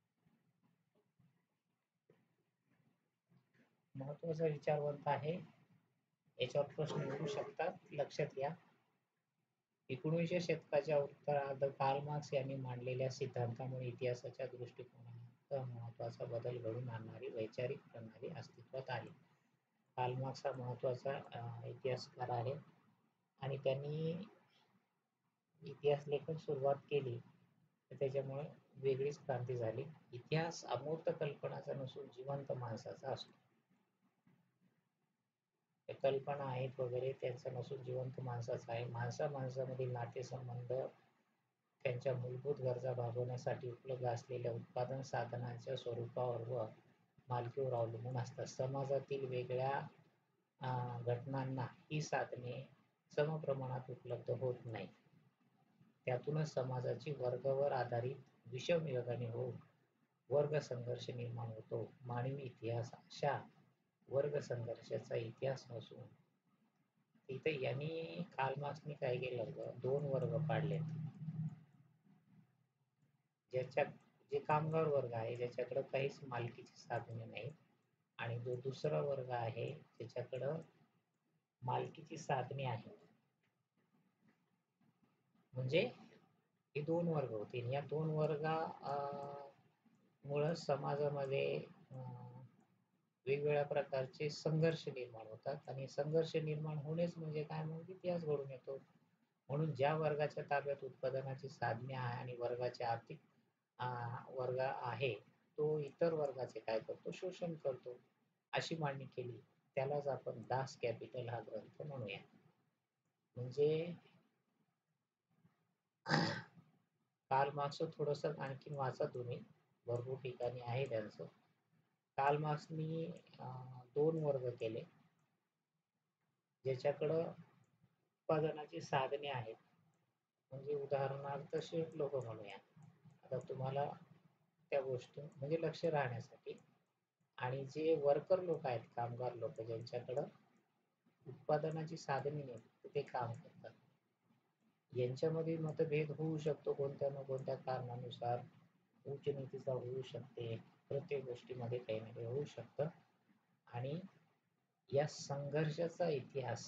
महत्वाचा विचारवंत आहे, याच्यावर प्रश्न येऊ शकतात. लक्षात घ्या, 19व्या शतकाच्या उत्तरार्ध कार्ल मार्क्स यांनी मांडलेल्या सिद्धांतामुळे इतिहासाच्या दृष्टिकोनात महत्वाचा बदल घडवून आणणारी वैचारिक प्रणाली अस्तित्वात आली. कार्ल मार्क्स हा महत्वाचा इतिहासकार आहे आणि त्यांनी इतिहास लेखन सुरुवात केली तर त्याच्यामुळे वेगळीच क्रांती झाली. इतिहास अमूर्त कल्पनाचा नसून जिवंत माणसाचा असतो. कल्पना आहेत वगैरे त्यांचा नसून जिवंत माणसाचा आहे. माणसामधील नातेसंबंध, त्यांच्या मूलभूत गरजा भागवण्यासाठी उपलब्ध असलेल्या उत्पादन साधनांच्या स्वरूपावर व मालकीवर अवलंबून असतात. समाजातील वेगळ्या घटनांना ही साधने समप्रमाणात उपलब्ध होत नाही. त्यातूनच समाजाची वर्गावर आधारित विषम विभागणी होऊन वर्ग संघर्ष निर्माण होतो. मानवी इतिहास अशा वर्ग संघर्षाचा इतिहास नसून इथे यांनी कार्ल मार्क्सनी काय केलं, 2 वर्ग पाडलेत. जे कामगार वर्ग आहे, ज्याच्याकडे काहीच मालकीची साधने नाहीत, आणि जो दुसरा वर्ग आहे ज्याच्याकडं मालकीची साधने आहेत. म्हणजे हे 2 वर्ग होतील. या 2 वर्गा मुळे समाजामध्ये वेगवेगळ्या प्रकारचे संघर्ष निर्माण होतात आणि संघर्ष निर्माण होणेच म्हणजे काय, मग इतिहास घडून येतो. म्हणून ज्या वर्गाच्या ताब्यात उत्पादनाची साधने आहे आणि वर्गाचे आर्थिक वर्ग आहे, तो इतर वर्गाचे काय करतो, शोषण करतो, अशी मांडणी केली. त्यालाच आपण दास कॅपिटल हा ग्रंथ म्हणूया. म्हणजे कार्ल मार्क्स थोडस आणखी वाचा तुम्ही, भरपूर ठिकाणी आहे त्यांचं. कार्ल मार्क्सनी 2 वर्ग केले. ज्याच्याकडं उत्पादनाची साधने आहेत, म्हणजे उदाहरणार्थ शेठ लोक म्हणूया. आता तुम्हाला त्या गोष्टी म्हणजे लक्ष राहण्यासाठी, आणि जे वर्कर लोक आहेत, कामगार लोक, ज्यांच्याकडं उत्पादनाची साधने नाहीत, ते काम करतात. यांच्यामध्ये मतभेद होऊ शकतो कोणत्या ना कोणत्या कारणानुसार, उच्च नीतीचा होऊ शकते, प्रत्येक गोष्टीमध्ये काही ना काही होऊ शकतं. आणि या संघर्षाचा इतिहास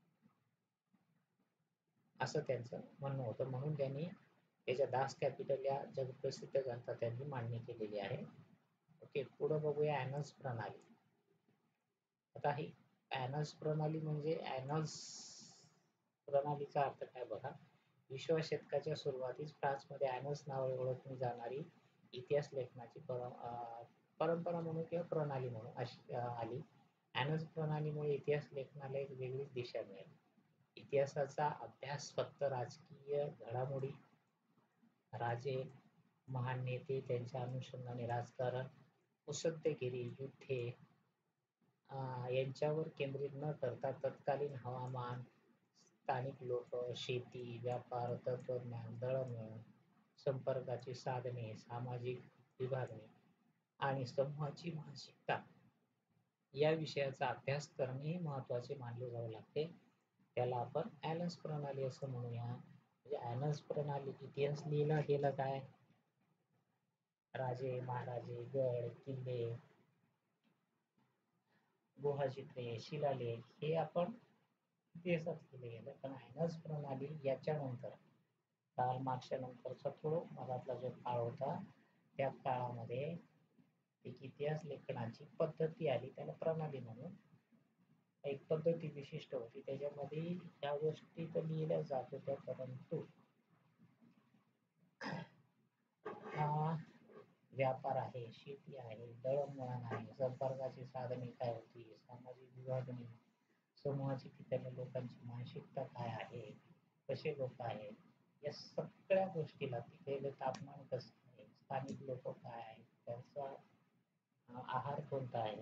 असं त्यांचं म्हणणं होतं. म्हणून त्यांनी त्याच्या दास कॅपिटल या जगप्रसिद्ध ग्रंथात त्यांनी मांडणी केलेली आहे. ओके, पुढे बघूया ॲनल्स प्रणाली. आता ही ॲनल्स प्रणाली म्हणजे ॲनल्स प्रणालीचा अर्थ काय बघा. 20व्या शतकाच्या सुरुवातीस फ्रान्समध्ये ॲनल्स नावाने ओळखली जाणारी इतिहास लेखनाची परंपरा म्हणून किंवा प्रणाली म्हणून अशी आली. ॲनल्स प्रणालीमुळे इतिहास लेखनाला एक वेगळीच दिशा मिळाली. इतिहासाचा अभ्यास फक्त राजकीय घडामोडी, राजे, महान नेते, त्यांच्या अनुषंगाने राजकारण, मुत्सद्देगिरी, युद्धे यांच्यावर केंद्रित न करता तत्कालीन हवामान, स्थानिक लोक, शेती, व्यापार, तत्वज्ञान, दळणवळण, संपर्काची साधने, सामाजिक विभागणी आणि समूहाची मानसिकता या विषयाचा अभ्यास करणे महत्त्वाचे मानले जाऊ लागते. त्याला आपण ॲनल्स प्रणाली असं म्हणूया. म्हणजे ॲनल्स प्रणाली इतिहास लिहिला गेला काय, राजे, महाराजे, गड, किल्ले, गुहाचित्रे, शिलालेख हे आपण इतिहासात केले गेलं. पण ॲनल्स प्रणाली याच्यानंतर कार्ल मार्क्सच्या नंतरचा तो मधातला जो काळ होता, त्या काळामध्ये एक इतिहास लेखनाची पद्धती आली, त्याला प्रणाली म्हणून. एक पद्धती विशिष्ट होती, त्याच्यामध्ये ह्या गोष्टी तर लिहिल्या जात होत्या, परंतु व्यापार आहे, शेती आहे, दळणवळण आहे, संपर्काची साधने काय होती, सामाजिक विभागणी, समूहाची तिथल्या लोकांची मानसिकता काय आहे, कसे लोक आहेत, या सगळ्या गोष्टीला, तिथे तापमान कसं आहे, स्थानिक लोक काय आहेत, त्यांचा आहार कोणता आहे,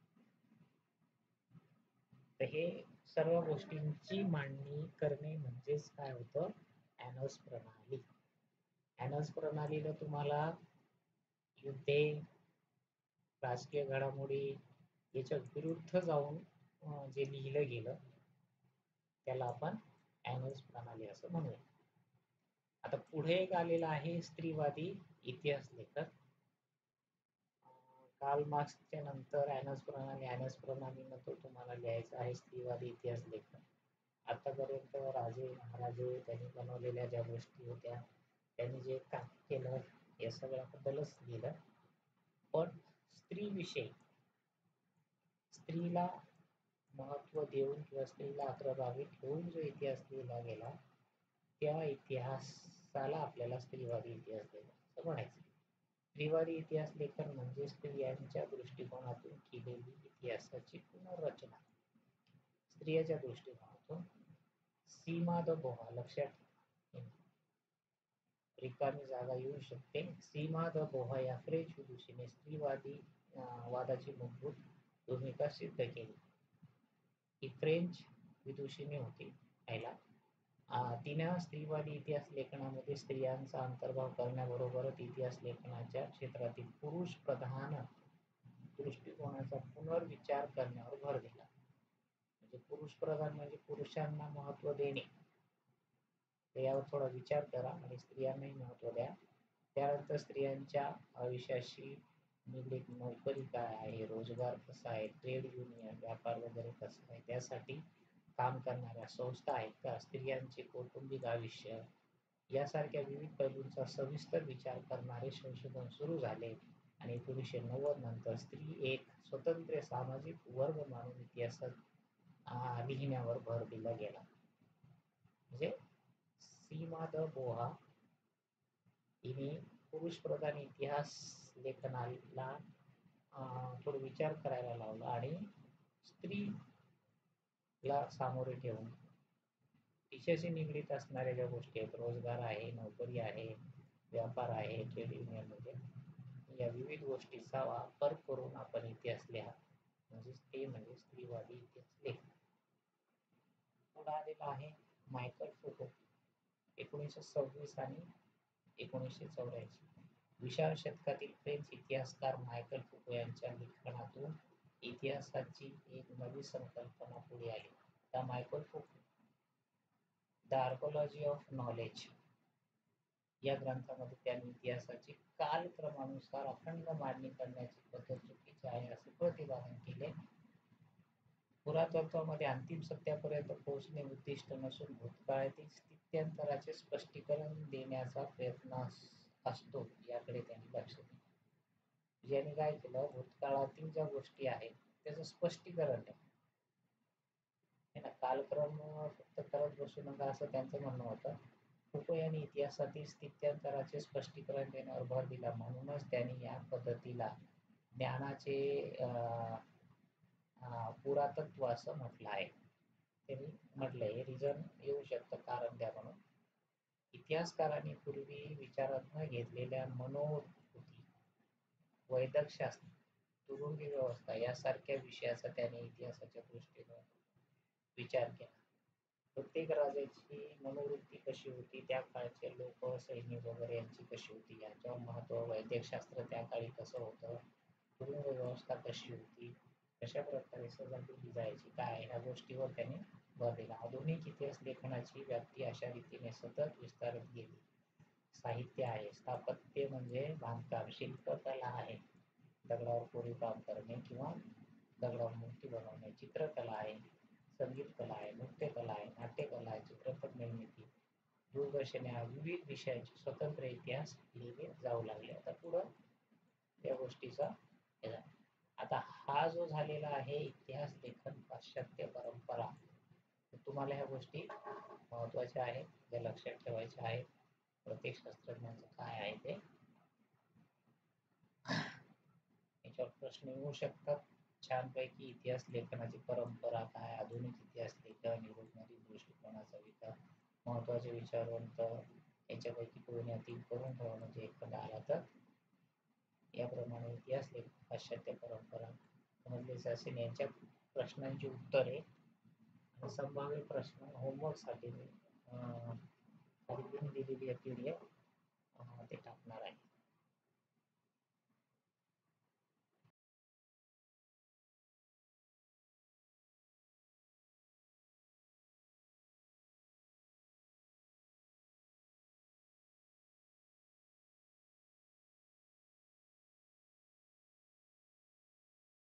तर हे सर्व गोष्टींची मांडणी करणे म्हणजेच काय होतं, ॲनल्स प्रणाली. ॲनल्स प्रणालीला तुम्हाला युद्धे, राजकीय घडामोडी याच्या विरुद्ध जाऊन जे लिहिलं गेलं त्याला आपण ॲनल्स प्रणाली असं म्हणूया. आता पुढे एक आलेला आहे स्त्रीवादी इतिहास लेखक. कार्ल मार्क्सच्या नंतर ॲनस प्रणालीनं तुम्हाला लिहायचा आहे स्त्रीवादी इतिहास लेखन. आतापर्यंत राजे महाराजे त्यांनी बनवलेल्या ज्या गोष्टी होत्या, त्यांनी जे काम केलं या सगळ्याबद्दलच लिहिलं. पण स्त्रीविषयी, स्त्रीला महत्व देऊन किंवा स्त्रीला अग्रभागी ठेवून जो इतिहास लिहिला गेला, त्या इतिहासाला आपल्याला स्त्रीवादी इतिहास लेखन असं म्हणायचं. स्त्रीवादी इतिहास लेखन म्हणजे स्त्रियांच्या दृष्टिकोनातून केलेली इतिहासाची पुनर्रचना. स्त्रियांच्या दृष्टिकोनातून. सीमा द बोहा, लक्षात रिकामी जागा येऊ शकते. सीमा द बोहा या फ्रेंच विदुषीने स्त्रीवादी वादाची मूलभूत भूमिका सिद्ध केली. ही फ्रेंच विदुषीने होती. पहिला तिनं स्त्रीवादी इतिहास लेखनामध्ये स्त्रियांचा अंतर्भाव करण्याबरोबरच इतिहास लेखनाच्या क्षेत्रातील पुरुष प्रधान दृष्टिकोनाचा पुनर्विचार करण्यावर भर दिला. म्हणजे पुरुष प्रधान म्हणजे पुरुषांना महत्व देणे, यावर थोडा विचार करा आणि स्त्रियांनाही महत्व द्या. त्यानंतर स्त्रियांच्या आयुष्याशी निगडीत नोकरी काय आहे, रोजगार कसा आहे, ट्रेड युनियन, व्यापार वगैरे कसं आहे, त्यासाठी काम करणाऱ्या संस्था आहेत का, स्त्रियांचे कौटुंबिक आयुष्य यासारख्या विविध पैलूंचा सविस्तर विचार करणारे संशोधन सुरू झाले आणि 1990 नंतर स्त्री एक स्वतंत्र सामाजिक वर्ग मानून इतिहासात लिहिण्यावर भर दिला गेला. म्हणजे सीमा द बोहा हिने पुरुष प्रधान इतिहास लेखनाला थोडं विचार करायला लावला आणि स्त्रीला सामोरे ठेवून तिच्याशी निगडीत असणाऱ्या ज्या गोष्टी आहेत, रोजगार आहे, नोकरी आहे, व्यापार आहे, ट्रेड युनियन मध्ये, या विविध गोष्टीचा वापर करून आपण इतिहास लिहा, म्हणजे ते म्हणजे स्त्रीवादी इतिहास लेखन. पुढे आलेला आहे मायकल फुको, 1926 आणि 1984. 20व्या शतकातील फ्रेंच इतिहासकार मायकल फुको यांच्या लेखनातून इतिहासाची एक नवी संकल्पना पुढे आली. त्या Michel Foucault the archaeology of knowledge या ग्रंथामध्ये त्यांनी इतिहासाची कालक्रमानुसार अखंड मांडणी करण्याची पद्धत चुकीची आहे असे प्रतिपादन केले. पुरातत्वामध्ये अंतिम सत्यापर्यंत पोहोचणे उद्दिष्ट नसून भूतकाळातील स्थित्यंतराचे स्पष्टीकरण देण्याचा प्रयत्न असतो याकडे त्यांनी लक्ष दिले. ज्यांनी काय केलं, भूतकाळातील ज्या गोष्टी आहेत त्याचं स्पष्टीकरण आहे ना, कालक्रम फक्त करत बसू नका असं त्यांचं म्हणणं होतं. फुको यांनी इतिहासातील स्थित्यंतराचे स्पष्टीकरण देण्यावर भर दिला. म्हणूनच त्यांनी या पद्धतीला ज्ञानाचे पुरातत्व असं म्हटलं आहे. त्यांनी म्हटलंय रिझन येऊ शकतं, कारण द्या म्हणून. इतिहासकारांनी पूर्वी विचारात न घेतलेल्या मनोवृत्ती, वैदकशास्त्र, तुरुंगी व्यवस्था यासारख्या विषयाचा त्याने इतिहासाच्या दृष्टीने विचार केला. प्रत्येक राजाची मनोवृत्ती कशी होती, त्या काळचे लोक, सैनिक वगैरे यांची कशी होती याच्यावर महत्व, वैद्यकशास्त्र त्या काळी कसं होतं, तुरुंग व्यवस्था कशी होती, कशा प्रकारे सजा केली जायची, काय, ह्या गोष्टीवर त्याने भर दिला. आधुनिक इतिहास लेखनाची व्याप्ती अशा रीतीने सतत विस्तारत गेली. साहित्य आहे, स्थापत्य म्हणजे बांधकाम, शिल्पकला आहे, दगडावर कोरीव काम करणे किंवा दगडावर मूर्ती बनवणे, चित्रकला आहे, संगीत कला आहे, नृत्यकला आहे, नाट्यकला आहे, चित्रपट निर्मिती, दूरदर्शन या विविध विषयांचे स्वतंत्र इतिहास लिहिले जाऊ लागले. आता पुढं या गोष्टीचा आता हा जो झालेला आहे इतिहास लेखन पाश्चात्य परंपरा, तुम्हाला ह्या गोष्टी महत्वाच्या आहेत, ज्या लक्षात ठेवायच्या आहेत. प्रत्येक शास्त्रज्ञांचं काय आहे ते, याच्यावर प्रश्न येऊ शकतात. छानपैकी इतिहास लेखनाची परंपरा काय, आधुनिक इतिहास लेखन, युरोपमधील दृष्टिकोनाचा विकास, महत्वाचे विचारवंत, याच्यापैकी दोन या तीन करून ठेवा म्हणजे एखादा आला तर. याप्रमाणे इतिहास लेखन पाश्चात्य परंपरा समजले असेल. यांच्या प्रश्नांची उत्तरे आणि संभाव्य प्रश्न होमवर्कसाठी मी लिंक दिलेली आहे PDF ते टाकणार आहे.